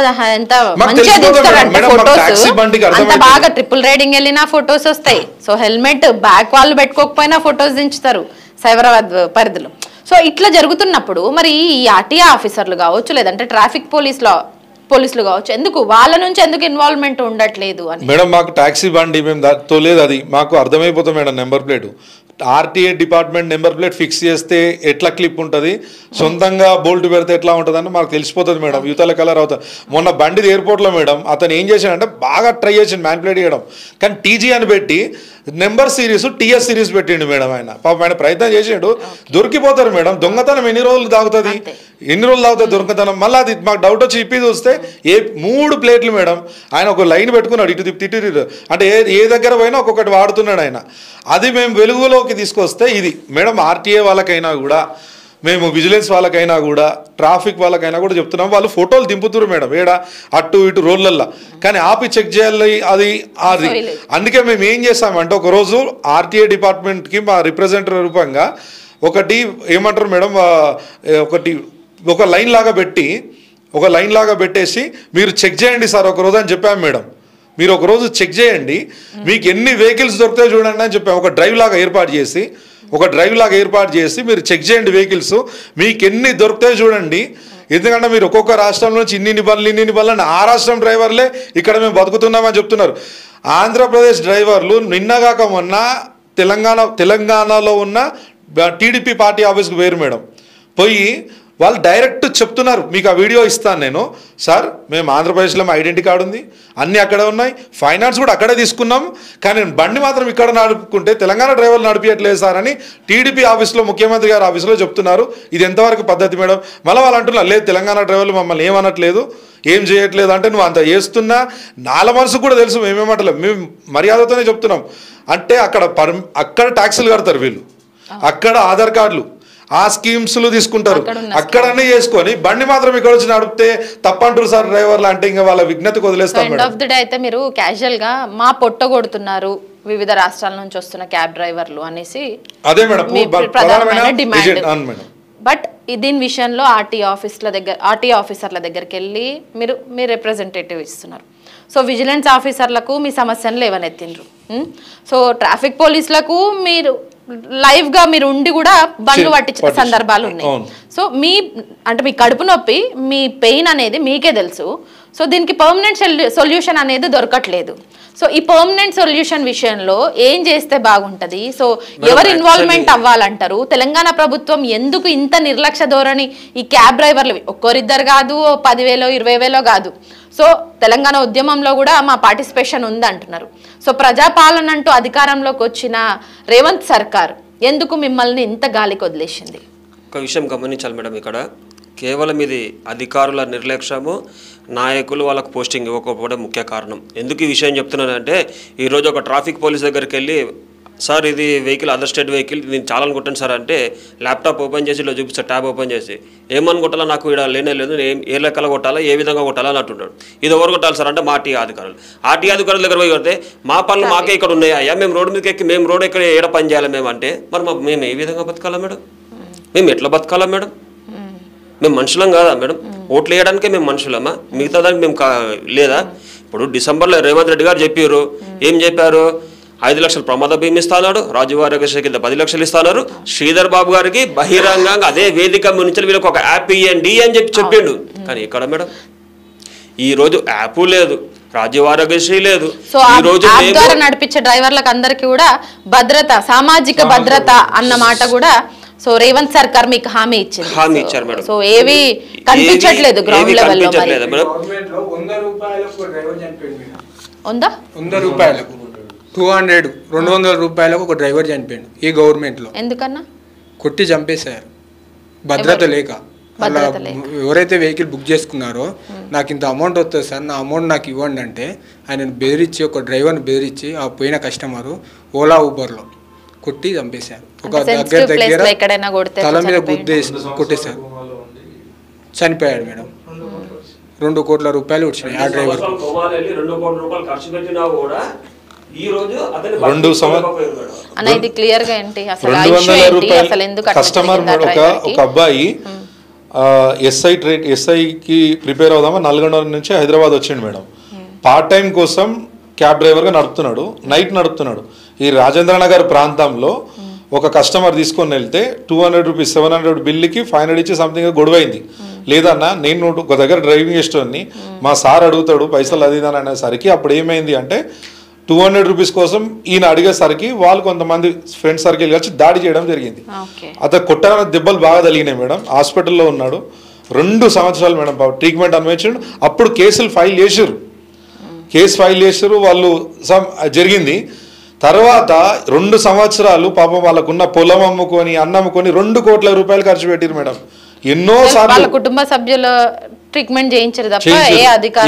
బాగా ట్రిపుల్ రైడింగ్ వెళ్ళినా ఫొటోస్ వస్తాయి. సో హెల్మెట్ బ్యాక్ వాళ్ళు పెట్టుకోకపోయినా ఫొటోస్ దించుతారు సైబరాబాద్ పరిధిలో. సో ఇట్లా జరుగుతున్నప్పుడు మరి ఈ ఆర్టీఏ ఆఫీసర్లు కావచ్చు, లేదంటే ట్రాఫిక్ పోలీసులు కావచ్చు, ఎందుకు వాళ్ళ నుంచి ఎందుకు ఇన్వాల్వ్మెంట్ ఉండట్లేదు అని? మేడం మాకు టాక్సీ బండి మేము తోలేదు, అది మాకు అర్థమైపోతుంది madam. Number plate RTA department number plate fix చేస్తే ఎట్లా క్లిప్ ఉంటుంది, సొంతంగా బోల్ట్ పెడితే ఎట్లా ఉంటుంది అని మాకు తెలిసిపోతుంది మేడం. యువతల కలర్ అవుతుంది. మొన్న బండిది ఎయిర్పోర్ట్లో మేడం అతను ఏం చేశాడంటే బాగా ట్రై చేసిండు మ్యాన్ప్లేట్ చేయడం, కానీ టీజీ అని పెట్టి నెంబర్ సిరీస్ టీఎస్ సిరీస్ పెట్టిండు మేడం. ఆయన ప్రయత్నం చేసిండు, దొరికిపోతారు మేడం. దొంగతనం ఎన్ని రోజులు తాగుతుంది దొంగతనం? మళ్ళీ అది మాకు డౌట్ వచ్చి ఇప్పి చూస్తే 3 ప్లేట్లు మేడం. ఆయన ఒక లైన్ పెట్టుకున్నాడు, ఇటు తిట్టు అంటే ఏ దగ్గర పోయినా ఒక్కొక్కటి వాడుతున్నాడు ఆయన. అది మేము వెలుగులోకి తీసుకొస్తే ఇది మేడం. ఆర్టీఏ వాళ్ళకైనా కూడా, మేము విజిలెన్స్ వాళ్ళకైనా కూడా, ట్రాఫిక్ వాళ్ళకైనా కూడా చెప్తున్నాం, వాళ్ళు ఫోటోలు దింపుతున్నారు మేడం ఏడ అటు ఇటు రోడ్లల్లో, కానీ ఆపి చెక్ చేయాలి అది. అందుకే మేము ఏం చేస్తామంటే ఒకరోజు ఆర్టీఏ డిపార్ట్మెంట్కి మా రిప్రజెంటేటివ్ రూపంగా ఒకటి ఏమంటారు మేడం, ఒక లైన్ లాగా పెట్టి ఒక లైన్ లాగా పెట్టేసి మీరు చెక్ చేయండి సార్ ఒకరోజు అని చెప్పాము మేడం. మీరు ఒకరోజు చెక్ చేయండి, మీకు ఎన్ని వెహికల్స్ దొరుకుతాయో చూడండి అని చెప్పాము. ఒక డ్రైవ్ లాగా ఏర్పాటు చేసి మీరు చెక్ చేయండి వెహికల్స్, మీకు ఎన్ని దొరుకుతాయో చూడండి. ఎందుకంటే మీరు ఒక్కొక్క రాష్ట్రం నుంచి ఇన్ని బండ్లు అని ఆ రాష్ట్రం డ్రైవర్లే ఇక్కడ మేము బతుకుతున్నామని చెప్తున్నారు. ఆంధ్రప్రదేశ్ డ్రైవర్లు నిన్నగాక మొన్న తెలంగాణలో ఉన్న టీడీపీ పార్టీ ఆఫీస్కి పోయారు మేడం. పోయి వాళ్ళు డైరెక్ట్ చెప్తున్నారు, మీకు ఆ వీడియో ఇస్తాను నేను సార్, మేము ఆంధ్రప్రదేశ్లో మా ఐడెంటిటీ కార్డు ఉంది, అన్నీ అక్కడే ఉన్నాయి, ఫైనాన్స్ కూడా అక్కడే తీసుకున్నాం, కానీ బండి మాత్రం ఇక్కడ నడుపుకుంటే తెలంగాణ డ్రైవర్లు నడిపించట్లేదు సార్ అని టీడీపీ ఆఫీస్లో ముఖ్యమంత్రి గారి ఆఫీస్లో చెప్తున్నారు. ఇది ఎంతవరకు పద్ధతి మేడం? మళ్ళీ వాళ్ళు అంటున్నారు, లేదు తెలంగాణ డ్రైవర్లు మమ్మల్ని ఏమనట్లేదు, ఏం చేయట్లేదు అంటే నువ్వు అంత చేస్తున్నా నాల మనసుకు కూడా తెలుసు మేమేమంటలేదు, మేము మర్యాదతోనే చెప్తున్నాం. అంటే అక్కడ ట్యాక్సులు కడతారు వీళ్ళు, అక్కడ ఆధార్ కార్డులు ఆ స్కీమ్స్లు తీసుకుంటారు, అక్కడనే చేసుకొని బండి మాత్రం ఇక్కడ వచ్చి నడిపితే తప్పంటారు సార్ డ్రైవర్లు అంటే ఇంకా వాళ్ళ విజ్ఞతకు వదిలేస్తాం. ఎండ్ ఆఫ్ ది డే అయితే మీరు క్యాజువల్ గా మా పొట్ట కొడుతున్నారు వివిధ రాష్ట్రాల నుంచి వస్తున్న క్యాబ్ డ్రైవర్లు అనేసి అదే మేడం ప్రధానమైన డిమాండ్. బట్ దీని విషయంలో ఆర్టీ ఆఫీసర్ల దగ్గరికి వెళ్ళి మీరు రిప్రజెంటేటివ్ ఇస్తున్నారు. సో విజిలెన్స్ ఆఫీసర్లకు మీ సమస్యను లేవనెత్తిండ్రు. సో ట్రాఫిక్ పోలీసులకు మీరు లైవ్ గా మీరు ఉండి కూడా బండ్లు పట్టించిన సందర్భాలు ఉన్నాయి. సో మీ కడుపు నొప్పి, మీ పెయిన్ అనేది మీకే తెలుసు. సో దీనికి పర్మనెంట్ సొల్యూషన్ అనేది దొరకట్లేదు. సో ఈ పర్మనెంట్ సొల్యూషన్ విషయంలో ఏం చేస్తే బాగుంటది? సో ఎవరు ఇన్వాల్వ్మెంట్ అవ్వాలంటారు? తెలంగాణ ప్రభుత్వం ఎందుకు ఇంత నిర్లక్ష్య ధోరణి ఈ క్యాబ్ డ్రైవర్లు ఒక్కరిద్దరు కాదు, 10,000 20,000 కాదు, సో తెలంగాణ ఉద్యమంలో కూడా మా పార్టిసిపేషన్ ఉంది అంటున్నారు. సో ప్రజాపాలన అంటూ అధికారంలోకి వచ్చిన రేవంత్ సర్కార్ ఎందుకు మిమ్మల్ని ఇంత గాలికి వదిలేసింది? ఒక విషయం గమనించాలి మేడం, ఇక్కడ కేవలం ఇది అధికారుల నిర్లక్ష్యము, నాయకులు వాళ్ళకు పోస్టింగ్ ఇవ్వకపోవడం ముఖ్య కారణం. ఎందుకు ఈ విషయం చెప్తున్నానంటే, ఈరోజు ఒక ట్రాఫిక్ పోలీస్ దగ్గరికి వెళ్ళి సార్ ఇది వెహికల్ అదర్ స్టేట్ వెహికల్ నేను చాలా అనుకుంటాను సార్ అంటే ల్యాప్టాప్ ఓపెన్ చేసి ఇలా చూపిస్తాను, ట్యాబ్ ఓపెన్ చేసి ఏమనుకుంటాలో నాకు ఇక్కడ లేనే లేదు, నేను ఏ లెక్కలో కొట్టాలా ఏ విధంగా కొట్టాలా అని అంటుంటాడు. ఇది ఎవరు కొట్టాలి సార్ అంటే మా అధికారుల దగ్గర పోయి కొడితే మా పనులు మాకే ఇక్కడ ఉన్నాయా అయ్యా, మేము రోడ్డు మీదకి ఎక్కి మేము రోడ్ ఎక్కడ ఏడ పని చేయాలి మేము అంటే మరి మేము ఏ విధంగా బతకాలా మేడం? మేము ఎట్లా బతకాలా మేడం? మేము మనుషులం కాదా మేడం? ఓట్లు వేయడానికే మేము మనుషులమా? మిగతా దానికి మేము లేదా? ఇప్పుడు డిసెంబర్లో రేవంత్ రెడ్డి గారు చెప్పారు, ఏం చెప్పారు? 5 లక్షలు ప్రమాద భీమా ఇస్తాడు, రాజువారి కింద 10 లక్షలు ఇస్తున్నారు, శ్రీధర్ బాబు గారికి బహిరంగంగా అదే వేదిక నుంచి వీళ్ళకి ఒక యాప్ ఇవ్వండి అని చెప్పిండు. కానీ ఇక్కడ మేడం ఈ రోజు యాప్ లేదు, రాజీవ్ ఆరోగ్యశ్రీ లేదు. ఈ రోజు నడిపించే డ్రైవర్లకు అందరికీ కూడా భద్రత, సామాజిక భద్రత అన్న మాట కూడా సో రేవంత్ సర్కార్ మీకు హామీ ఇచ్చారు మేడం. సో ఏవి కనిపించట్లేదు గ్రౌండ్ లెవెల్ లో. 100 రూపాయలకు డ్రైవర్ చనిపోయింది. 100 రూపాయలకు 200 రూపాయలకు ఒక డ్రైవర్ చనిపోయింది ఈ గవర్నమెంట్ లో. ఎందుకన్నా? కొట్టి చంపేశారు భద్రత లేక. ఎవరైతే వెహికల్ బుక్ చేసుకున్నారో నాకు ఇంత అమౌంట్ వస్తుంది సార్, నా అమౌంట్ నాకు ఇవ్వండి అంటే ఆయన బెదిరించి, ఒక డ్రైవర్ని బెదిరించి ఆ పోయిన కస్టమరు ఓలా ఊబర్లో కొట్టి చంపేశారు. ఒక దగ్గర తల మీద కొట్టేశారు, చనిపోయాడు మేడం. 2 కోట్ల రూపాయలు వచ్చినాయి ఆ డ్రైవర్. 2 కోట్ల రూపాయలు ఖర్చు పెట్టినా కూడా ఈ రోజు కస్టమర్ ఒక అబ్బాయి ఎస్ఐకి ప్రిపేర్ అవుదామా నల్గొండ నుంచి హైదరాబాద్ వచ్చిండు మేడం. పార్ట్ టైం కోసం క్యాబ్ డ్రైవర్గా నడుపుతున్నాడు, నైట్ నడుపుతున్నాడు. ఈ రాజేంద్ర నగర్ ప్రాంతంలో ఒక కస్టమర్ తీసుకొని వెళ్తే 200 రూపీస్ 700 బిల్లుకి 500 ఇచ్చి సంథింగ్ గొడవైంది. లేదన్నా నేను ఒక దగ్గర డ్రైవింగ్ చేసేటోని, మా సార్ అడుగుతాడు పైసలు అది ఇదని అనేసరికి అప్పుడు ఏమైంది అంటే 200 రూపీస్ కోసం ఈయన అడిగేసరికి వాళ్ళు కొంతమంది ఫ్రెండ్ సర్కిల్ కలిసి దాడి చేయడం జరిగింది. అతను కొట్టాన దెబ్బలు బాగా తగిలినాయి మేడం. హాస్పిటల్లో ఉన్నాడు, 2 సంవత్సరాలు మేడం ట్రీట్మెంట్ అనుభవించాడు. అప్పుడు కేసు ఫైల్ చేసారు వాళ్ళు జరిగింది. తర్వాత 2 సంవత్సరాలు పాపం వాళ్ళకున్న పొలం అమ్ముకొని అన్నమ్ముకొని 2 కోట్ల రూపాయలు ఖర్చు పెట్టారు మేడం. ఎన్నో సార్లు కుటుంబ సభ్యుల ట్రీట్మెంట్ చేయించారు తప్ప ఏ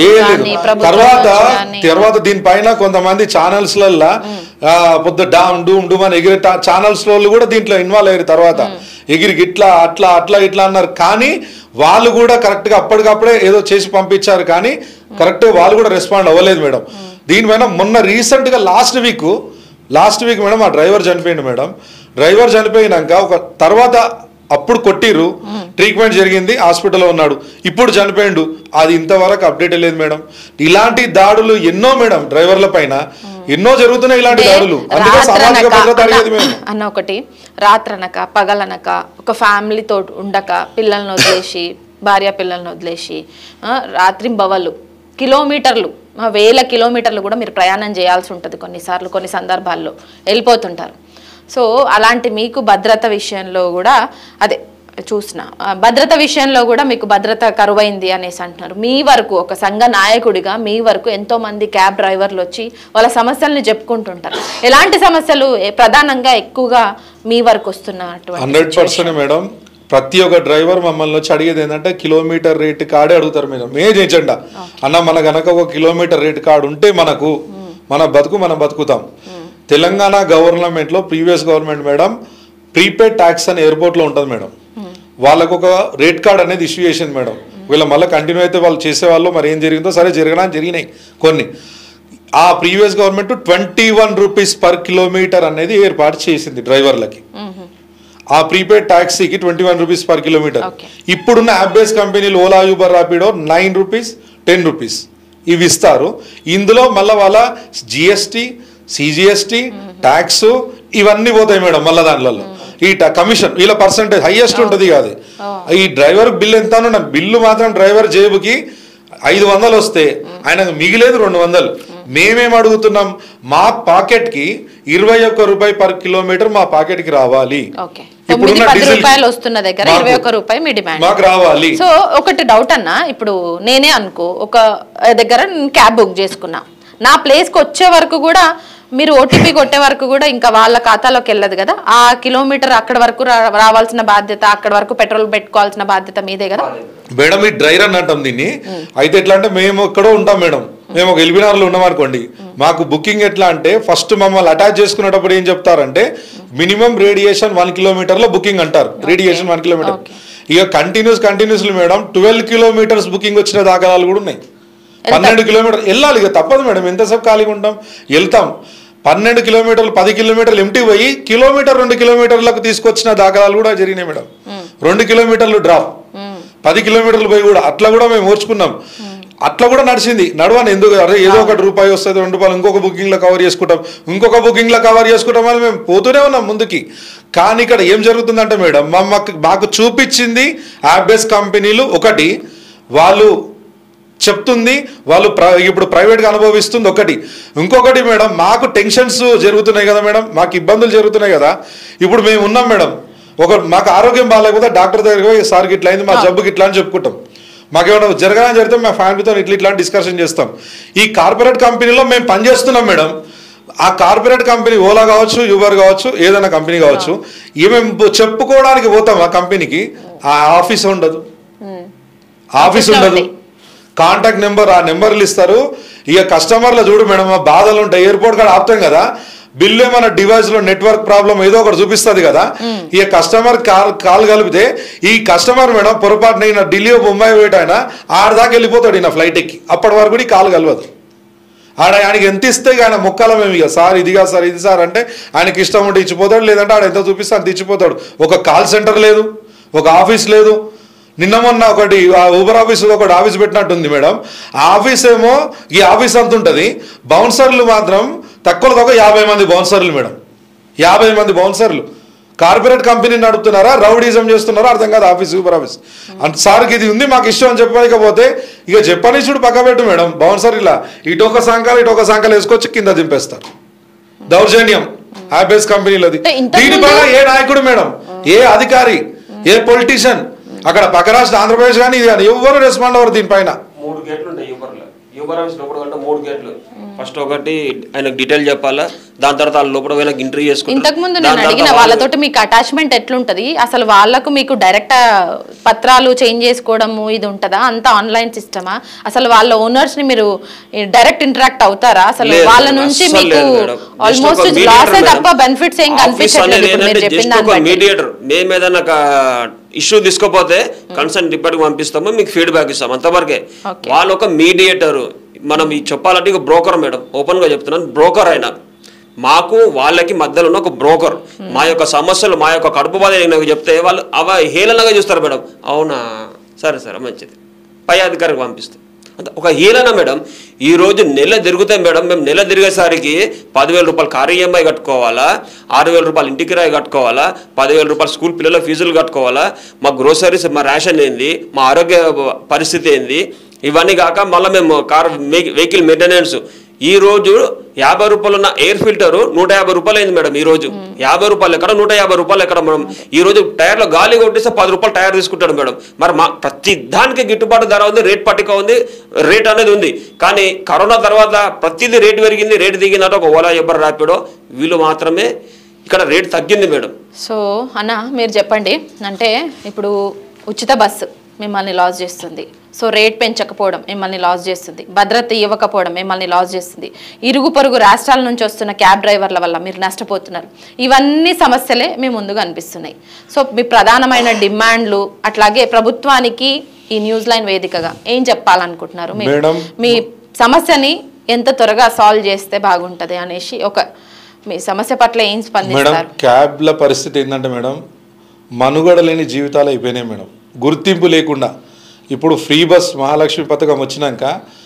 తర్వాత దీనిపైన కొంతమంది ఛానల్స్లలో పొద్దు డామ్ డూమ్ డూమ్ అని ఎగిరి ఛానల్స్ వాళ్ళు కూడా దీంట్లో ఇన్వాల్వ్ అయ్యారు. తర్వాత ఎగిరికి ఇట్లా అన్నారు. కానీ వాళ్ళు కూడా కరెక్ట్గా అప్పటికప్పుడే ఏదో చేసి పంపించారు, కానీ కరెక్ట్ వాళ్ళు కూడా రెస్పాండ్ అవ్వలేదు మేడం. దీనిపైన మొన్న రీసెంట్గా లాస్ట్ వీక్ మేడం ఆ డ్రైవర్ చనిపోయింది మేడం. డ్రైవర్ చనిపోయినాక ఒక తర్వాత అప్పుడు కొట్టిర్రు, ట్రీట్మెంట్ జరిగింది, హాస్పిటల్లో ఉన్నాడు, ఇప్పుడు చనిపోయిండు. అది ఇంతవరకు అప్డేట్ లేదు మేడం. ఇలాంటి దాడులు ఎన్నో మేడం, డ్రైవర్ల పైన ఎన్నో జరుగుతున్నాయి ఇలాంటి దాడులు. అందుకే సామాజిక భద్రత అడిగేది మేము. అన్న ఒకటి, రాత్రనక పగలనక ఒక ఫ్యామిలీతో ఉండక పిల్లల్ని వదిలేసి, భార్య పిల్లల్ని వదిలేసి రాత్రింబవళ్ళు కిలోమీటర్లు, వేల కిలోమీటర్లు కూడా మీరు ప్రయాణం చేయాల్సి ఉంటుంది కొన్నిసార్లు, కొన్ని సందర్భాల్లో వెళ్ళిపోతుంటారు. సో అలాంటి మీకు భద్రత విషయంలో కూడా అదే చూసిన భద్రత విషయంలో కూడా మీకు భద్రత కరువైంది అనేసి అంటున్నారు. మీ వరకు ఒక సంఘ నాయకుడిగా మీ వరకు ఎంతో మంది క్యాబ్ డ్రైవర్లు వచ్చి వాళ్ళ సమస్యల్ని చెప్పుకుంటుంటారు. ఎలాంటి సమస్యలు ప్రధానంగా ఎక్కువగా మీ వరకు వస్తున్నటువంటి? 100% మేడం. ప్రతి ఒక్క డ్రైవర్ మమ్మల్ని వచ్చి అడిగేది ఏంటంటే కిలోమీటర్ రేట్ కార్డే అడుగుతారు మేడం. మే చేయండి అన్న, మన కనుక ఒక కిలోమీటర్ రేట్ కార్డు ఉంటే మనకు మనం బతుకుతాం. తెలంగాణ గవర్నమెంట్లో previous government madam prepaid tax అని ఎయిర్పోర్ట్లో ఉంటుంది మేడం. వాళ్ళకు ఒక రేట్ కార్డ్ అనేది ఇష్యూ చేసింది మేడం. వీళ్ళ మళ్ళీ కంటిన్యూ అయితే వాళ్ళు చేసేవాళ్ళు, మరి ఏం జరిగిందో సరే జరిగినాయి కొన్ని. ఆ previous government 21 rupees per kilometre అనేది ఏర్పాటు చేసింది డ్రైవర్లకి. ఆ ప్రీపెయిడ్ ట్యాక్సీకి 21 రూపీస్ పర్ కిలోమీటర్. ఇప్పుడున్న యాప్ బేస్ కంపెనీలు Ola, Uber, Rapido 9 rupees 10 rupees ఇవి ఇస్తారు. ఇందులో మళ్ళీ వాళ్ళ జిఎస్టీ, సిజిఎస్టీ, ట్యాక్స్ ఇవన్నీ పోతాయి మేడం. మళ్ళీ దాంట్లో ఈ కమిషన్ వీళ్ళ పర్సంటేజ్ హైయెస్ట్ ఉంటుంది. కాదు ఈ డ్రైవర్ బిల్లు ఎంత బిల్లు మాత్రం డ్రైవర్ జేబుకి 500 వస్తే ఆయనకు మిగిలేదు 200. మేమేం అడుగుతున్నాం, మా పాకెట్ కి 21 రూపాయి పర్ కిలోమీటర్ మా పాకెట్ కి రావాలి. ఇప్పుడున్న రూపాయలు వస్తున్న దగ్గర 21 రూపాయి మీ డిమాండ్ మాకు రావాలి. సో ఒకటి డౌట్ అన్న, ఇప్పుడు నేనే అనుకో ఒక దగ్గర క్యాబ్ బుక్ చేసుకున్నా, నా ప్లేస్కి వచ్చే వరకు కూడా మీరు ఓటీపీ కొట్టే వరకు కూడా ఇంకా వాళ్ళ ఖాతాలోకి వెళ్ళదు కదా. ఆ కిలోమీటర్ అక్కడ వరకు రావాల్సిన బాధ్యత, అక్కడ వరకు పెట్రోల్ పెట్టుకోవాల్సిన బాధ్యత మీదే కదా మేడం. ఈ డ్రైవర్ అని అంటాం దీన్ని. అయితే ఎట్లా అంటే మేము ఎక్కడో ఉంటాం మేడం, మేము ఒక ఎల్బీనగర్లో ఉన్నాం అనుకోండి, మాకు బుకింగ్ ఎట్లా అంటే ఫస్ట్ మమ్మల్ని అటాచ్ చేసుకునేటప్పుడు ఏం చెప్తారంటే మినిమం రేడియేషన్ 1 కిలోమీటర్లో బుకింగ్ అంటారు. రేడియేషన్ 1 కిలోమీటర్. ఇక కంటిన్యూస్లీ మేడం 12 కిలోమీటర్స్ బుకింగ్ వచ్చిన దాఖలాలు కూడా ఉన్నాయి. 12 కిలోమీటర్ వెళ్ళాలి, ఇక తప్పదు మేడం. ఎంతసేపు ఖాళీగా ఉంటాం, వెళ్తాం. 12 కిలోమీటర్లు 10 కిలోమీటర్లు ఎంటీ పోయి కిలోమీటర్ 2 కిలోమీటర్లకు తీసుకొచ్చిన దాఖలాలు కూడా జరిగినాయి మేడం. 2 కిలోమీటర్లు డ్రాప్, 10 కిలోమీటర్లు పోయి కూడా అట్లా కూడా మేము ఓర్చుకున్నాం. అట్లా కూడా నడిచింది. నడవని ఎందుకు, అరే ఏదో ఒకటి రూపాయి వస్తుంది, 2 రూపాయలు ఇంకొక బుకింగ్లో కవర్ చేసుకుంటాం అని మేము పోతూనే ఉన్నాం ముందుకి. కానీ ఇక్కడ ఏం జరుగుతుందంటే మేడం, మాకు చూపించింది యాప్ బేస్ కంపెనీలు. ఒకటి వాళ్ళు చెప్తుంది, వాళ్ళు ఇప్పుడు ప్రైవేట్గా అనుభవిస్తుంది ఒకటి. ఇంకొకటి మేడం, మాకు టెన్షన్స్ జరుగుతున్నాయి కదా మేడం, మాకు ఇబ్బందులు జరుగుతున్నాయి కదా. ఇప్పుడు మేము ఉన్నాం మేడం, మాకు ఆరోగ్యం బాగాలేకపోతే డాక్టర్ దగ్గరికి పోయి సార్కి ఇట్లా అయింది, మా జబ్బుకి ఇట్లా అని చెప్పుకుంటాం. మాకేమైనా జరగాలని జరిగితే మా ఫ్యామిలీతో ఇట్లా డిస్కషన్ చేస్తాం. ఈ కార్పొరేట్ కంపెనీలో మేము పనిచేస్తున్నాం మేడం. ఆ కార్పొరేట్ కంపెనీ ఓలా కావచ్చు, యూబర్ కావచ్చు, ఏదైనా కంపెనీ కావచ్చు, మేము చెప్పుకోవడానికి పోతాం ఆ కంపెనీకి, ఆ ఆఫీస్ ఉండదు, కాంటాక్ట్ నెంబర్, ఆ నెంబర్లు ఇస్తారు. ఇక కస్టమర్లు చూడు మేడం, ఆ బాధలు ఉంటాయి. ఎయిర్పోర్ట్ కాడ ఆపుతాం కదా, బిల్లు ఏమైనా డివైస్లో నెట్వర్క్ ప్రాబ్లం ఏదో ఒకటి చూపిస్తుంది కదా. ఇక కస్టమర్ కాల్ కలిపితే ఈ కస్టమర్ మేడం పొరపాటున ఈయన ఢిల్లీ బొంబాయి పోయేట ఆయన ఆడదాకా వెళ్ళిపోతాడు ఈయన ఫ్లైట్ ఎక్కి, అప్పటి వరకు కూడా కాల్ కలవదు. ఆయనకి ఎంత ఇస్తే ఆయన మొక్కల మేము ఇక సార్ ఇది కాదు సార్ ఇది సార్ అంటే ఆయనకి ఇష్టం ఉంటే ఇచ్చిపోతాడు, లేదంటే ఆడ ఎంత చూపిస్తే అంత ఇచ్చిపోతాడు. ఒక కాల్ సెంటర్ లేదు, ఒక ఆఫీస్ లేదు. నిన్న మొన్న ఒకటి ఊబర్ ఆఫీస్ ఒకటి ఆఫీస్ పెట్టినట్టుంది మేడం. ఆ ఆఫీస్ ఏమో ఈ ఆఫీస్ అంత ఉంటుంది, బౌన్సర్లు మాత్రం తక్కువలో తక్కువ 50 మంది బౌన్సర్లు మేడం. 50 మంది బౌన్సర్లు. కార్పొరేట్ కంపెనీ నడుపుతున్నారా, రౌడీజం చేస్తున్నారా అర్థం కాదు. ఆఫీస్ ఊబర్ ఆఫీస్ అంటే సార్కి ఇది ఉంది మాకు ఇష్టం అని చెప్పలేకపోతే ఇక చెప్పనిచ్చుడు పక్క పెట్టు మేడం. బౌన్సర్ ఇలా ఇటొక సంఖ్యలు వేసుకొచ్చి కింద దింపేస్తారు. దౌర్జన్యం యాప్ బేస్ కంపెనీలది. దీనిపైన ఏ నాయకుడు మేడం, ఏ అధికారి, ఏ పొలిటీషియన్ అక్కడ పక్క రాష్ట్ర ఆంధ్రప్రదేశ్ కానీ ఇది కానీ ఎవరు రెస్పాండ్ అవ్వరు దీనిపైన. 3 గేట్లు ఉంటాయి యూబర్ ఆఫీస్ లోపల కంటే 3 గేట్లు. ఫస్ట్ ఒకటి ఆయనకు డీటెయిల్ చెప్పాలా, దాని తర్వాత వాళ్ళ లోపల పోయినా ఇంటర్వ్యూ చేసుకుంటారు. ఇంతకు ముందు నేను అడిగిన వాళ్ళతోటి మీకు అటాచ్మెంట్ ఎట్లుంటది, అసలు వాళ్ళకు మీకు డైరెక్ట్ పత్రాలు చేంజ్ చేసుకోవడము ఇది ఉంటుందా, అంత ఆన్లైన్ సిస్టమా, అసలు వాళ్ళ ఓనర్స్ ని మీరు డైరెక్ట్ ఇంటరాక్ట్ అవుతారా, అసలు వాళ్ళ నుంచి మీకు ఆల్మోస్ట్ లాస్ తప్ప బెనిఫిట్స్ ఏం కనిపించట్లేదు. మీడియేటర్ మేము ఏదైనా ఇష్యూ తీసుకోపోతే కన్సర్న్ డిపార్ట్మెంట్ పంపిస్తాము, మీకు ఫీడ్బ్యాక్ ఇస్తాం, అంతవరకే. వాళ్ళు ఒక మీడియేటర్. మనం చెప్పాలంటే ఇక బ్రోకర్ మేడం, ఓపెన్ గా చెప్తున్నాను, బ్రోకర్ అయినా మాకు వాళ్ళకి మధ్యలో ఉన్న ఒక బ్రోకర్ మా యొక్క సమస్యలు మా యొక్క కడుపు బాధ నాకు చెప్తే వాళ్ళు హేళనగా చూస్తారు మేడం. అవునా, సరే సరే మంచిది, పై అధికారికి పంపిస్తాం. అంటే ఒక హీలన మేడం. ఈరోజు నెల తిరుగుతాయి మేడం, మేము నెల తిరిగేసరికి 10,000 రూపాయలు కారు ఈఎంఐ కట్టుకోవాలా, 6,000 రూపాయలు ఇంటి కిరాయి కట్టుకోవాలా, 10,000 రూపాయలు స్కూల్ పిల్లల ఫీజులు కట్టుకోవాలా, మా గ్రోసరీస్ మా రేషన్ ఏంది, మా ఆరోగ్య పరిస్థితి ఏంది, ఇవన్నీ కాక మళ్ళీ మేము వెహికల్ మెయింటెనెన్స్. ఈరోజు 50 రూపాయలు ఉన్న ఎయిర్ ఫిల్టరు 150 రూపాయలు అయింది మేడం. ఈరోజు 50 రూపాయలు ఎక్కడ, 150 రూపాయలు ఎక్కడ మేడం. ఈరోజు టైర్లో గాలి కొట్టేస్తే 10 రూపాయలు టైర్ తీసుకుంటాడు మేడం. మరి మా ప్రతి దానికి గిట్టుబాటు ధర ఉంది, రేట్ పట్టిక ఉంది, రేట్ అనేది ఉంది. కానీ కరోనా తర్వాత ప్రతిదీ రేటు పెరిగింది, రేటు దిగిందంటే ఒక ఓలా ఎవరు ర్యాపిడో వీళ్ళు మాత్రమే ఇక్కడ రేటు తగ్గింది మేడం. సో అన్న మీరు చెప్పండి, అంటే ఇప్పుడు ఉచిత బస్సు మిమ్మల్ని లాస్ చేస్తుంది, సో రేట్ పెంచకపోవడం మిమ్మల్ని లాస్ చేస్తుంది, భద్రత ఇవ్వకపోవడం మిమ్మల్ని లాస్ చేస్తుంది, ఇరుగు పొరుగు రాష్ట్రాల నుంచి వస్తున్న క్యాబ్ డ్రైవర్ల వల్ల మీరు నష్టపోతున్నారు. ఇవన్నీ సమస్యలే మీ ముందుగా అనిపిస్తున్నాయి. సో మీ ప్రధానమైన డిమాండ్లు, అట్లాగే ప్రభుత్వానికి ఈ న్యూస్ లైన్ వేదికగా ఏం చెప్పాలనుకుంటున్నారు? మీ సమస్యని ఎంత త్వరగా సాల్వ్ చేస్తే బాగుంటుంది అనేసి మీ సమస్య పట్ల ఏం స్పందిస్తారు? క్యాబ్ల పరిస్థితి ఏంటంటే మేడం, మనుగడ లేని జీవితాలు అయిపోయినాయి మేడం. గుర్తింపు లేకుండా ఇప్పుడు ఫ్రీ బస్ మహాలక్ష్మి పథకం వచ్చినాక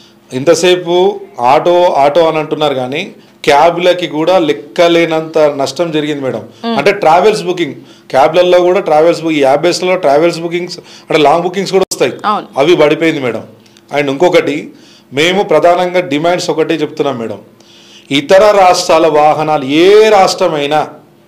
ఇంతసేపు ఆటో ఆటో అని అంటున్నారు, కానీ క్యాబ్లకి కూడా లెక్కలేనంత నష్టం జరిగింది మేడం. అంటే ట్రావెల్స్ బుకింగ్, క్యాబ్లలో కూడా ట్రావెల్స్ బుకింగ్, యాప్ బేస్లో ట్రావెల్స్ బుకింగ్స్ అంటే లాంగ్ బుకింగ్స్ కూడా వస్తాయి, అవి పడిపోయింది మేడం. అండ్ ఇంకొకటి మేము ప్రధానంగా డిమాండ్స్ ఒకటే చెప్తున్నాం మేడం, ఇతర రాష్ట్రాల వాహనాలు ఏ రాష్ట్రమైనా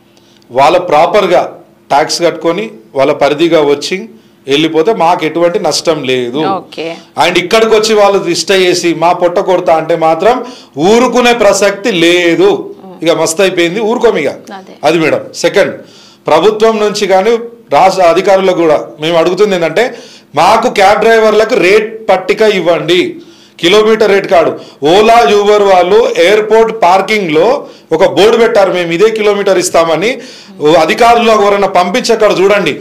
వాళ్ళ ప్రాపర్గా ట్యాక్స్ కట్టుకొని వాళ్ళ పరిధిగా వచ్చి వెళ్ళిపోతే మాకు ఎటువంటి నష్టం లేదు. అండ్ ఇక్కడికి వచ్చి వాళ్ళు ఇష్ట చేసి మా పొట్ట కొడతా అంటే మాత్రం ఊరుకునే ప్రసక్తి లేదు. ఇక మస్తు అయిపోయింది, ఊరుకోమిగ. అది మేడం. సెకండ్, ప్రభుత్వం నుంచి కానీ రాష్ట్ర అధికారులకు కూడా మేము అడుగుతుంది ఏంటంటే, మాకు క్యాబ్ డ్రైవర్లకు రేట్ పట్టిక ఇవ్వండి, కిలోమీటర్ రేట్ కాదు. ఓలా యూబర్ వాళ్ళు ఎయిర్పోర్ట్ పార్కింగ్లో ఒక బోర్డు పెట్టారు, మేము ఇదే కిలోమీటర్ ఇస్తామని. అధికారులు ఎవరైనా పంపించి అక్కడ చూడండి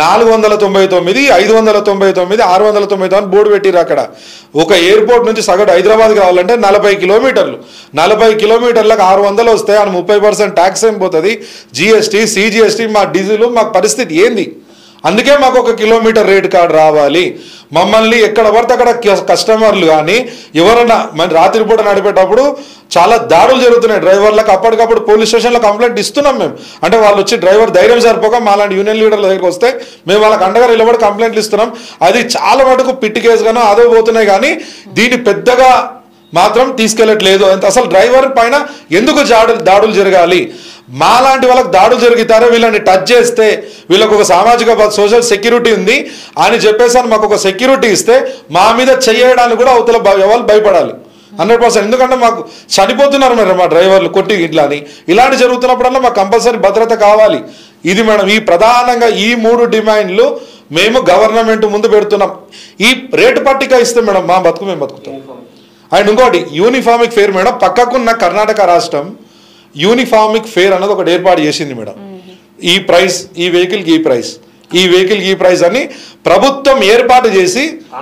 499, 599, 699 బోర్డు పెట్టిరు. అక్కడ ఒక ఎయిర్పోర్ట్ నుంచి సగటు హైదరాబాద్ కావాలంటే 40 కిలోమీటర్లు, 40 కిలోమీటర్లకు 600 వస్తాయి. అని 30% ట్యాక్స్ ఏం పోతుంది, జిఎస్టీ, సిజిఎస్టీ, మా డీజిల్, మాకు పరిస్థితి ఏంది? అందుకే మాకు ఒక కిలోమీటర్ రేట్ కార్డు రావాలి. మమ్మల్ని ఎక్కడ పడితే అక్కడ కస్టమర్లు కానీ ఎవరన్నా మన రాత్రిపూట నడిపేటప్పుడు చాలా దాడులు జరుగుతున్నాయి డ్రైవర్లకు. అప్పటికప్పుడు పోలీస్ స్టేషన్లో కంప్లైంట్ ఇస్తున్నాం మేము. అంటే వాళ్ళు వచ్చి డ్రైవర్ ధైర్యం సరిపోక మాలాంటి యూనియన్ లీడర్ల దగ్గరికి వస్తే మేము వాళ్ళకి అండగా నిలబడి కంప్లైంట్లు ఇస్తున్నాం. అది చాలా మటుకు పిట్టి కేసుగానో అదో పోతున్నాయి, కానీ దీన్ని పెద్దగా మాత్రం తీసుకెళ్ళట్లేదు. అసలు డ్రైవర్ పైన ఎందుకు దాడులు జరగాలి? మాలాంటి వాళ్ళకి దాడులు జరుగుతారో వీళ్ళని టచ్ చేస్తే వీళ్ళకు ఒక సామాజిక సోషల్ సెక్యూరిటీ ఉంది అని చెప్పేసి మాకు ఒక సెక్యూరిటీ ఇస్తే మా మీద చేయడానికి కూడా అవతల వాళ్ళు భయపడాలి 100%. ఎందుకంటే మాకు చనిపోతున్నారు మరి మా డ్రైవర్లు కొట్టి ఇట్లా అని. ఇలాంటి జరుగుతున్నప్పుడల్లా మాకు కంపల్సరీ భద్రత కావాలి. ఇది మేడం, ఈ ప్రధానంగా ఈ 3 డిమాండ్లు మేము గవర్నమెంట్ ముందు పెడుతున్నాం. ఈ రేటు పట్టిక ఇస్తే మేడం మా బతుకు మేము బతుకుతాం. అండ్ ఇంకోటి యూనిఫామిక్ ఫేర్ మేడం, పక్కకున్న కర్ణాటక రాష్ట్రం యూనిఫామిక్ ఫేర్ అన్నది ఒకటి ఏర్పాటు చేసింది మేడం. ఈ ప్రైస్, ఈ వెహికల్కి ఈ ప్రైస్, ఈ వెహికల్కి ఈ ప్రైస్ అని ప్రభుత్వం ఏర్పాటు చేసి,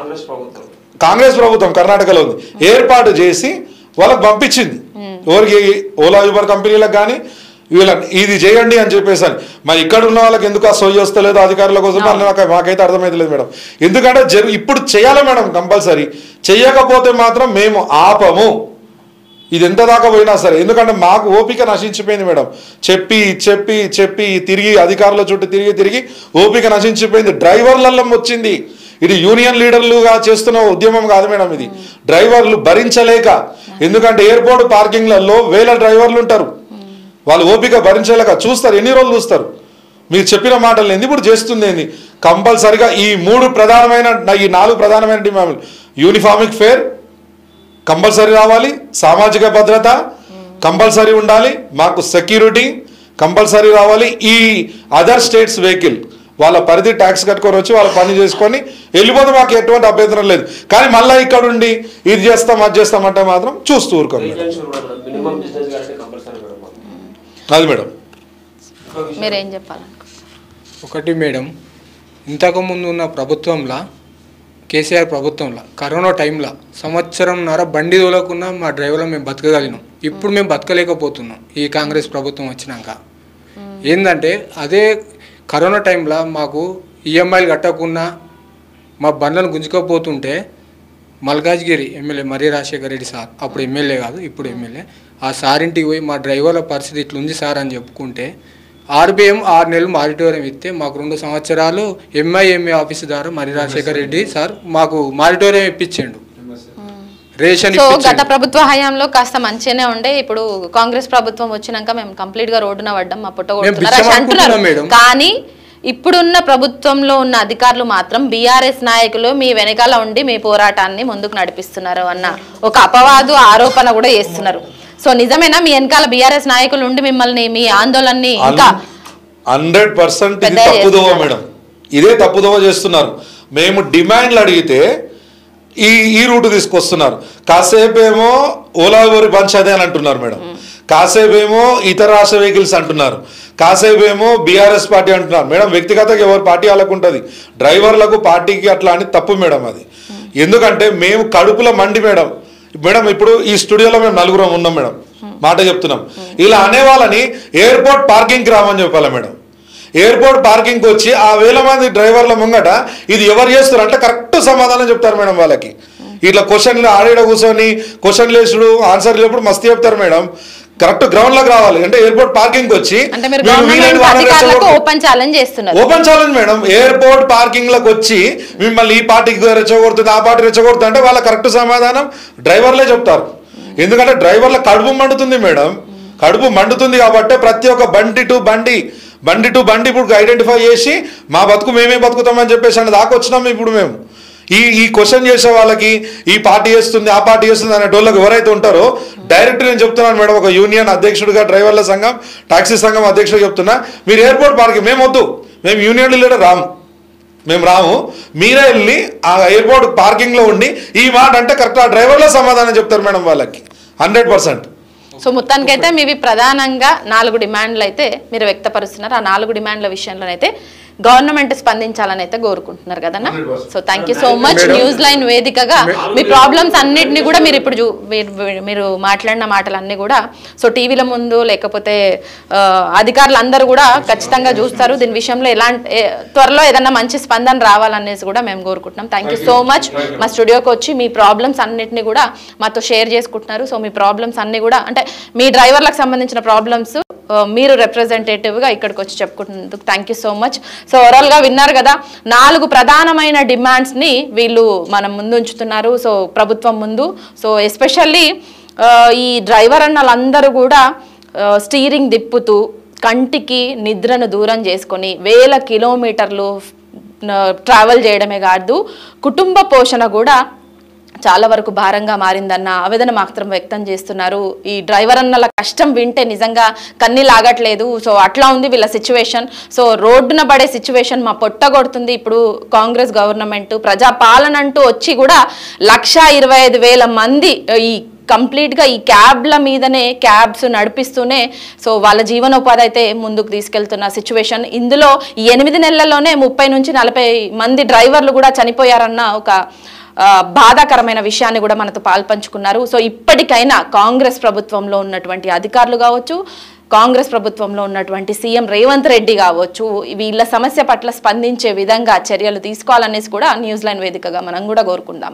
కాంగ్రెస్ ప్రభుత్వం కర్ణాటకలో ఉంది, ఏర్పాటు చేసి వాళ్ళకి పంపించింది. ఎవరికి? ఓలా యూబర్ కంపెనీలకు కానీ వీళ్ళని ఇది చేయండి అని చెప్పేసి. మరి ఇక్కడ ఉన్న వాళ్ళకి ఎందుకు ఆ సోయి వస్తలేదు అధికారుల కోసం మాకైతే అర్థమైతలేదు మేడం. ఎందుకంటే ఇప్పుడు చేయాలి మేడం కంపల్సరీ. చేయకపోతే మాత్రం మేము ఆపము, ఇది ఎంత దాకా పోయినా సరే. ఎందుకంటే మాకు ఓపిక నశించిపోయింది మేడం. చెప్పి చెప్పి చెప్పి తిరిగి అధికారుల చుట్టూ తిరిగి ఓపిక నశించిపోయింది. డ్రైవర్లలో వచ్చింది. ఇది యూనియన్ లీడర్లుగా చేస్తున్న ఉద్యమం కాదు మేడం, ఇది డ్రైవర్లు భరించలేక. ఎందుకంటే ఎయిర్పోర్ట్ పార్కింగ్లలో వేల డ్రైవర్లు ఉంటారు, వాళ్ళు ఓపిక భరించలేక చూస్తారు. ఎన్ని రోజులు చూస్తారు? మీరు చెప్పిన మాటలు ఏంది, ఇప్పుడు చేస్తుంది ఏంది? కంపల్సరిగా ఈ 4 ప్రధానమైన డిమాండ్లు, యూనిఫామిక్ ఫేర్ కంపల్సరీ రావాలి, సామాజిక భద్రత కంపల్సరీ ఉండాలి, మాకు సెక్యూరిటీ కంపల్సరీ రావాలి. ఈ అదర్ స్టేట్స్ వెహికల్ వాళ్ళ పరిధి ట్యాక్స్ కట్టుకొని వచ్చి వాళ్ళ పని చేసుకొని వెళ్ళిపోతే మాకు ఎటువంటి అభ్యంతరం లేదు. కానీ మళ్ళీ ఇక్కడ ఉండి ఇది చేస్తాం అది చేస్తామంటే మాత్రం చూస్తూ ఊరుకోండి. అది మేడం. మీరేం చెప్పాలనుకుంటున్నారు? ఒకటి మేడం, ఇంతకుముందు ఉన్న ప్రభుత్వంలో కేసీఆర్ ప్రభుత్వంలో కరోనా టైంలో సంవత్సరంన్నర బండి తోలకున్నా మా డ్రైవర్లో మేము బతకగలిగినాం. ఇప్పుడు మేము బతకలేకపోతున్నాం ఈ కాంగ్రెస్ ప్రభుత్వం వచ్చినాక. ఏంటంటే అదే కరోనా టైంలో మాకు ఈఎంఐలు కట్టకుండా మా బండ్లను గుంజుకపోతుంటే మల్కాజ్గిరి ఎమ్మెల్యే మర్రి రాజశేఖర రెడ్డి సార్, అప్పుడు ఎమ్మెల్యే కాదు ఇప్పుడు ఎమ్మెల్యే, ఆ సారింటికి పోయి మా డ్రైవర్ల పరిస్థితి ఇట్లుంది సార్ అని చెప్పుకుంటే ఆర్బిఎం 6 నెలలు మారిటోరియం ఇస్తే మాకు 2 సంవత్సరాలు ఎంఐఎంఏ ఆఫీసు ద్వారా మర్రి రాజశేఖర రెడ్డి సార్ మాకు మారిటోరియం ఇప్పించిండు. రేషన్ సో గత ప్రభుత్వ హయాంలో కాస్త మంచిగానే ఉండే, ఇప్పుడు కాంగ్రెస్ ప్రభుత్వం వచ్చినాక మేము కంప్లీట్ గా రోడ్డున పడ్డాం, మా పుట్ట కొడుతున్నారు అంటున్నారు. కానీ ఇప్పుడున్న ప్రభుత్వంలో ఉన్న అధికారులు మాత్రం బీఆర్ఎస్ నాయకులు మీ వెనకాల ఉండి మీ పోరాటాన్ని ముందుకు నడిపిస్తున్నారు అన్న ఒక అపవాదు ఆరోపణ కూడా చేస్తున్నారు. సో నిజమేనా మీ వెనకాల బీఆర్ఎస్ నాయకులు ఉండి మిమ్మల్ని మీ ఆందోళనని ఇంకా 100% ఇది తప్పుదోవ మేడం, ఇదే తప్పుదోవ చేస్తున్నారు. మేము డిమాండ్లు అడిగితే ఈ రూట్ తీసుకొస్తున్నారు. కాసేపు ఏమో ఓలా ఊరి బంచ్ అదే అని అంటున్నారు మేడం, కాసేపు ఏమో ఇతర రాష్ట్ర వెహికల్స్ అంటున్నారు, కాసేపు ఏమో బీఆర్ఎస్ పార్టీ అంటున్నారు. మేడం వ్యక్తిగతంగా ఎవరు పార్టీ వాళ్ళకు ఉంటుంది, డ్రైవర్లకు పార్టీకి అట్లా అని తప్పు మేడం అది. ఎందుకంటే మేము కడుపులో మండి మేడం ఇప్పుడు ఈ స్టూడియోలో మేము 4 ఉన్నాం మేడం, మాట చెప్తున్నాం. ఇలా అనేవాళ్ళని ఎయిర్పోర్ట్ పార్కింగ్కి రామని చెప్పాలి మేడం. ఎయిర్పోర్ట్ పార్కింగ్కి వచ్చి ఆ 1000 మంది డ్రైవర్ల ముంగట ఇది ఎవరు చేస్తారు అంటే కరెక్ట్ సమాధానం చెప్తారు మేడం వాళ్ళకి. ఇట్లా క్వశ్చన్లు ఆడ కూర్చొని క్వశ్చన్లు వేసుడు ఆన్సర్ లేప్పుడు మస్తు చెప్తారు మేడం. కరెక్ట్ గ్రౌండ్ లోకి రావాలి అంటే ఎయిర్పోర్ట్ పార్కింగ్ వచ్చి open challenge madam. Airport parking లకు వచ్చి మిమ్మల్ని ఈ పార్టీకి రెచ్చగొడుతుంది ఆ పార్టీ రెచ్చగొడుతుంది అంటే వాళ్ళ కరెక్ట్ సమాధానం డ్రైవర్లే చెప్తారు. ఎందుకంటే డ్రైవర్ల కడుపు మండుతుంది మేడం, కడుపు మండుతుంది కాబట్టి ప్రతి ఒక్క బండి టు బండి ఇప్పుడు ఐడెంటిఫై చేసి మా బతుకు మేమే బతుకుతామని చెప్పేసి అంటే దాకా వచ్చినాం. ఇప్పుడు మేము ఈ క్వశ్చన్ చేసే వాళ్ళకి ఈ పార్టీ చేస్తుంది ఆ పార్టీ చేస్తుంది అనే వాళ్ళకి ఎవరైతే ఉంటారో డైరెక్ట్ నేను చెప్తున్నాను మేడం, ఒక యూనియన్ అధ్యక్షుడిగా డ్రైవర్ల సంఘం టాక్సీ సంఘం అధ్యక్షుడిగా చెప్తున్నా, మీరు ఎయిర్పోర్ట్ పార్కింగ్ మేము వద్దు, మేము యూనియన్ లీడర్ మేము రాము, మీరే వెళ్ళి ఆ ఎయిర్పోర్ట్ పార్కింగ్లో ఉండి ఈ మాట అంటే కరెక్ట్ ఆ డ్రైవర్ల సమాధానం చెప్తారు మేడం వాళ్ళకి 100%. సో మొత్తానికైతే మీవి ప్రధానంగా 4 డిమాండ్లు అయితే మీరు వ్యక్తపరుస్తున్నారు. ఆ 4 డిమాండ్ల విషయంలోనైతే గవర్నమెంట్ స్పందించాలని అయితే కోరుకుంటున్నారు కదన్నా. So thank you so much. News Line వేదికగా మీ ప్రాబ్లమ్స్ అన్నిటిని కూడా మీరు ఇప్పుడు మీరు మాట్లాడిన మాటలన్నీ కూడా సో టీవీల ముందు లేకపోతే అధికారులు అందరూ కూడా ఖచ్చితంగా చూస్తారు. దీని విషయంలో త్వరలో ఏదన్నా మంచి స్పందన రావాలనేసి కూడా మేము కోరుకుంటున్నాం. Thank you so much. మా స్టూడియోకి వచ్చి మీ ప్రాబ్లమ్స్ అన్నిటిని కూడా మాతో షేర్ చేసుకుంటున్నారు. సో మీ ప్రాబ్లమ్స్ అన్ని కూడా అంటే మీ డ్రైవర్లకు సంబంధించిన ప్రాబ్లమ్స్ మీరు రిప్రజెంటేటివ్గా ఇక్కడికి వచ్చి చెప్పుకుంటున్నందుకు thank you so much. So ఓవరాల్గా విన్నారు కదా 4 ప్రధానమైన డిమాండ్స్ని వీళ్ళు మనం ముందు ఉంచుతున్నారు సో ప్రభుత్వం ముందు. సో ఎస్పెషల్లీ ఈ డ్రైవర్ అన్నలందరూ కూడా స్టీరింగ్ తిప్పుతూ కంటికి నిద్రను దూరం చేసుకొని 1000 కిలోమీటర్లు ట్రావెల్ చేయడమే కాదు కుటుంబ పోషణ కూడా చాలా వరకు భారంగా మారిందన్న ఆవేదన మాత్రం వ్యక్తం చేస్తున్నారు. ఈ డ్రైవర్ అన్నల కష్టం వింటే నిజంగా కన్నీళ్ళు ఆగట్లేదు. సో అట్లా ఉంది వీళ్ళ సిచ్యువేషన్. సో రోడ్డున పడే సిచ్యువేషన్ మా పొట్టగొడుతుంది. ఇప్పుడు కాంగ్రెస్ గవర్నమెంట్ ప్రజాపాలన అంటూ వచ్చి కూడా 1,25,000 మంది ఈ కంప్లీట్గా ఈ క్యాబ్ల మీదనే క్యాబ్స్ నడిపిస్తూనే సో వాళ్ళ జీవనోపాధి అయితే ముందుకు తీసుకెళ్తున్న సిచ్యువేషన్. ఇందులో ఈ 8 నెలల్లోనే 30 నుంచి 40 మంది డ్రైవర్లు కూడా చనిపోయారన్న ఒక బాధాకరమైన విషయాన్ని కూడా మనతో పాల్పంచుకున్నారు. సో ఇప్పటికైనా కాంగ్రెస్ ప్రభుత్వంలో ఉన్నటువంటి అధికారులు కావచ్చు, కాంగ్రెస్ ప్రభుత్వంలో ఉన్నటువంటి సీఎం రేవంత్ రెడ్డి కావచ్చు వీళ్ళ సమస్య పట్ల స్పందించే విధంగా చర్యలు తీసుకోవాలనేసి కూడా న్యూస్ లైన్ వేదికగా మనం కూడా కోరుకుందాం.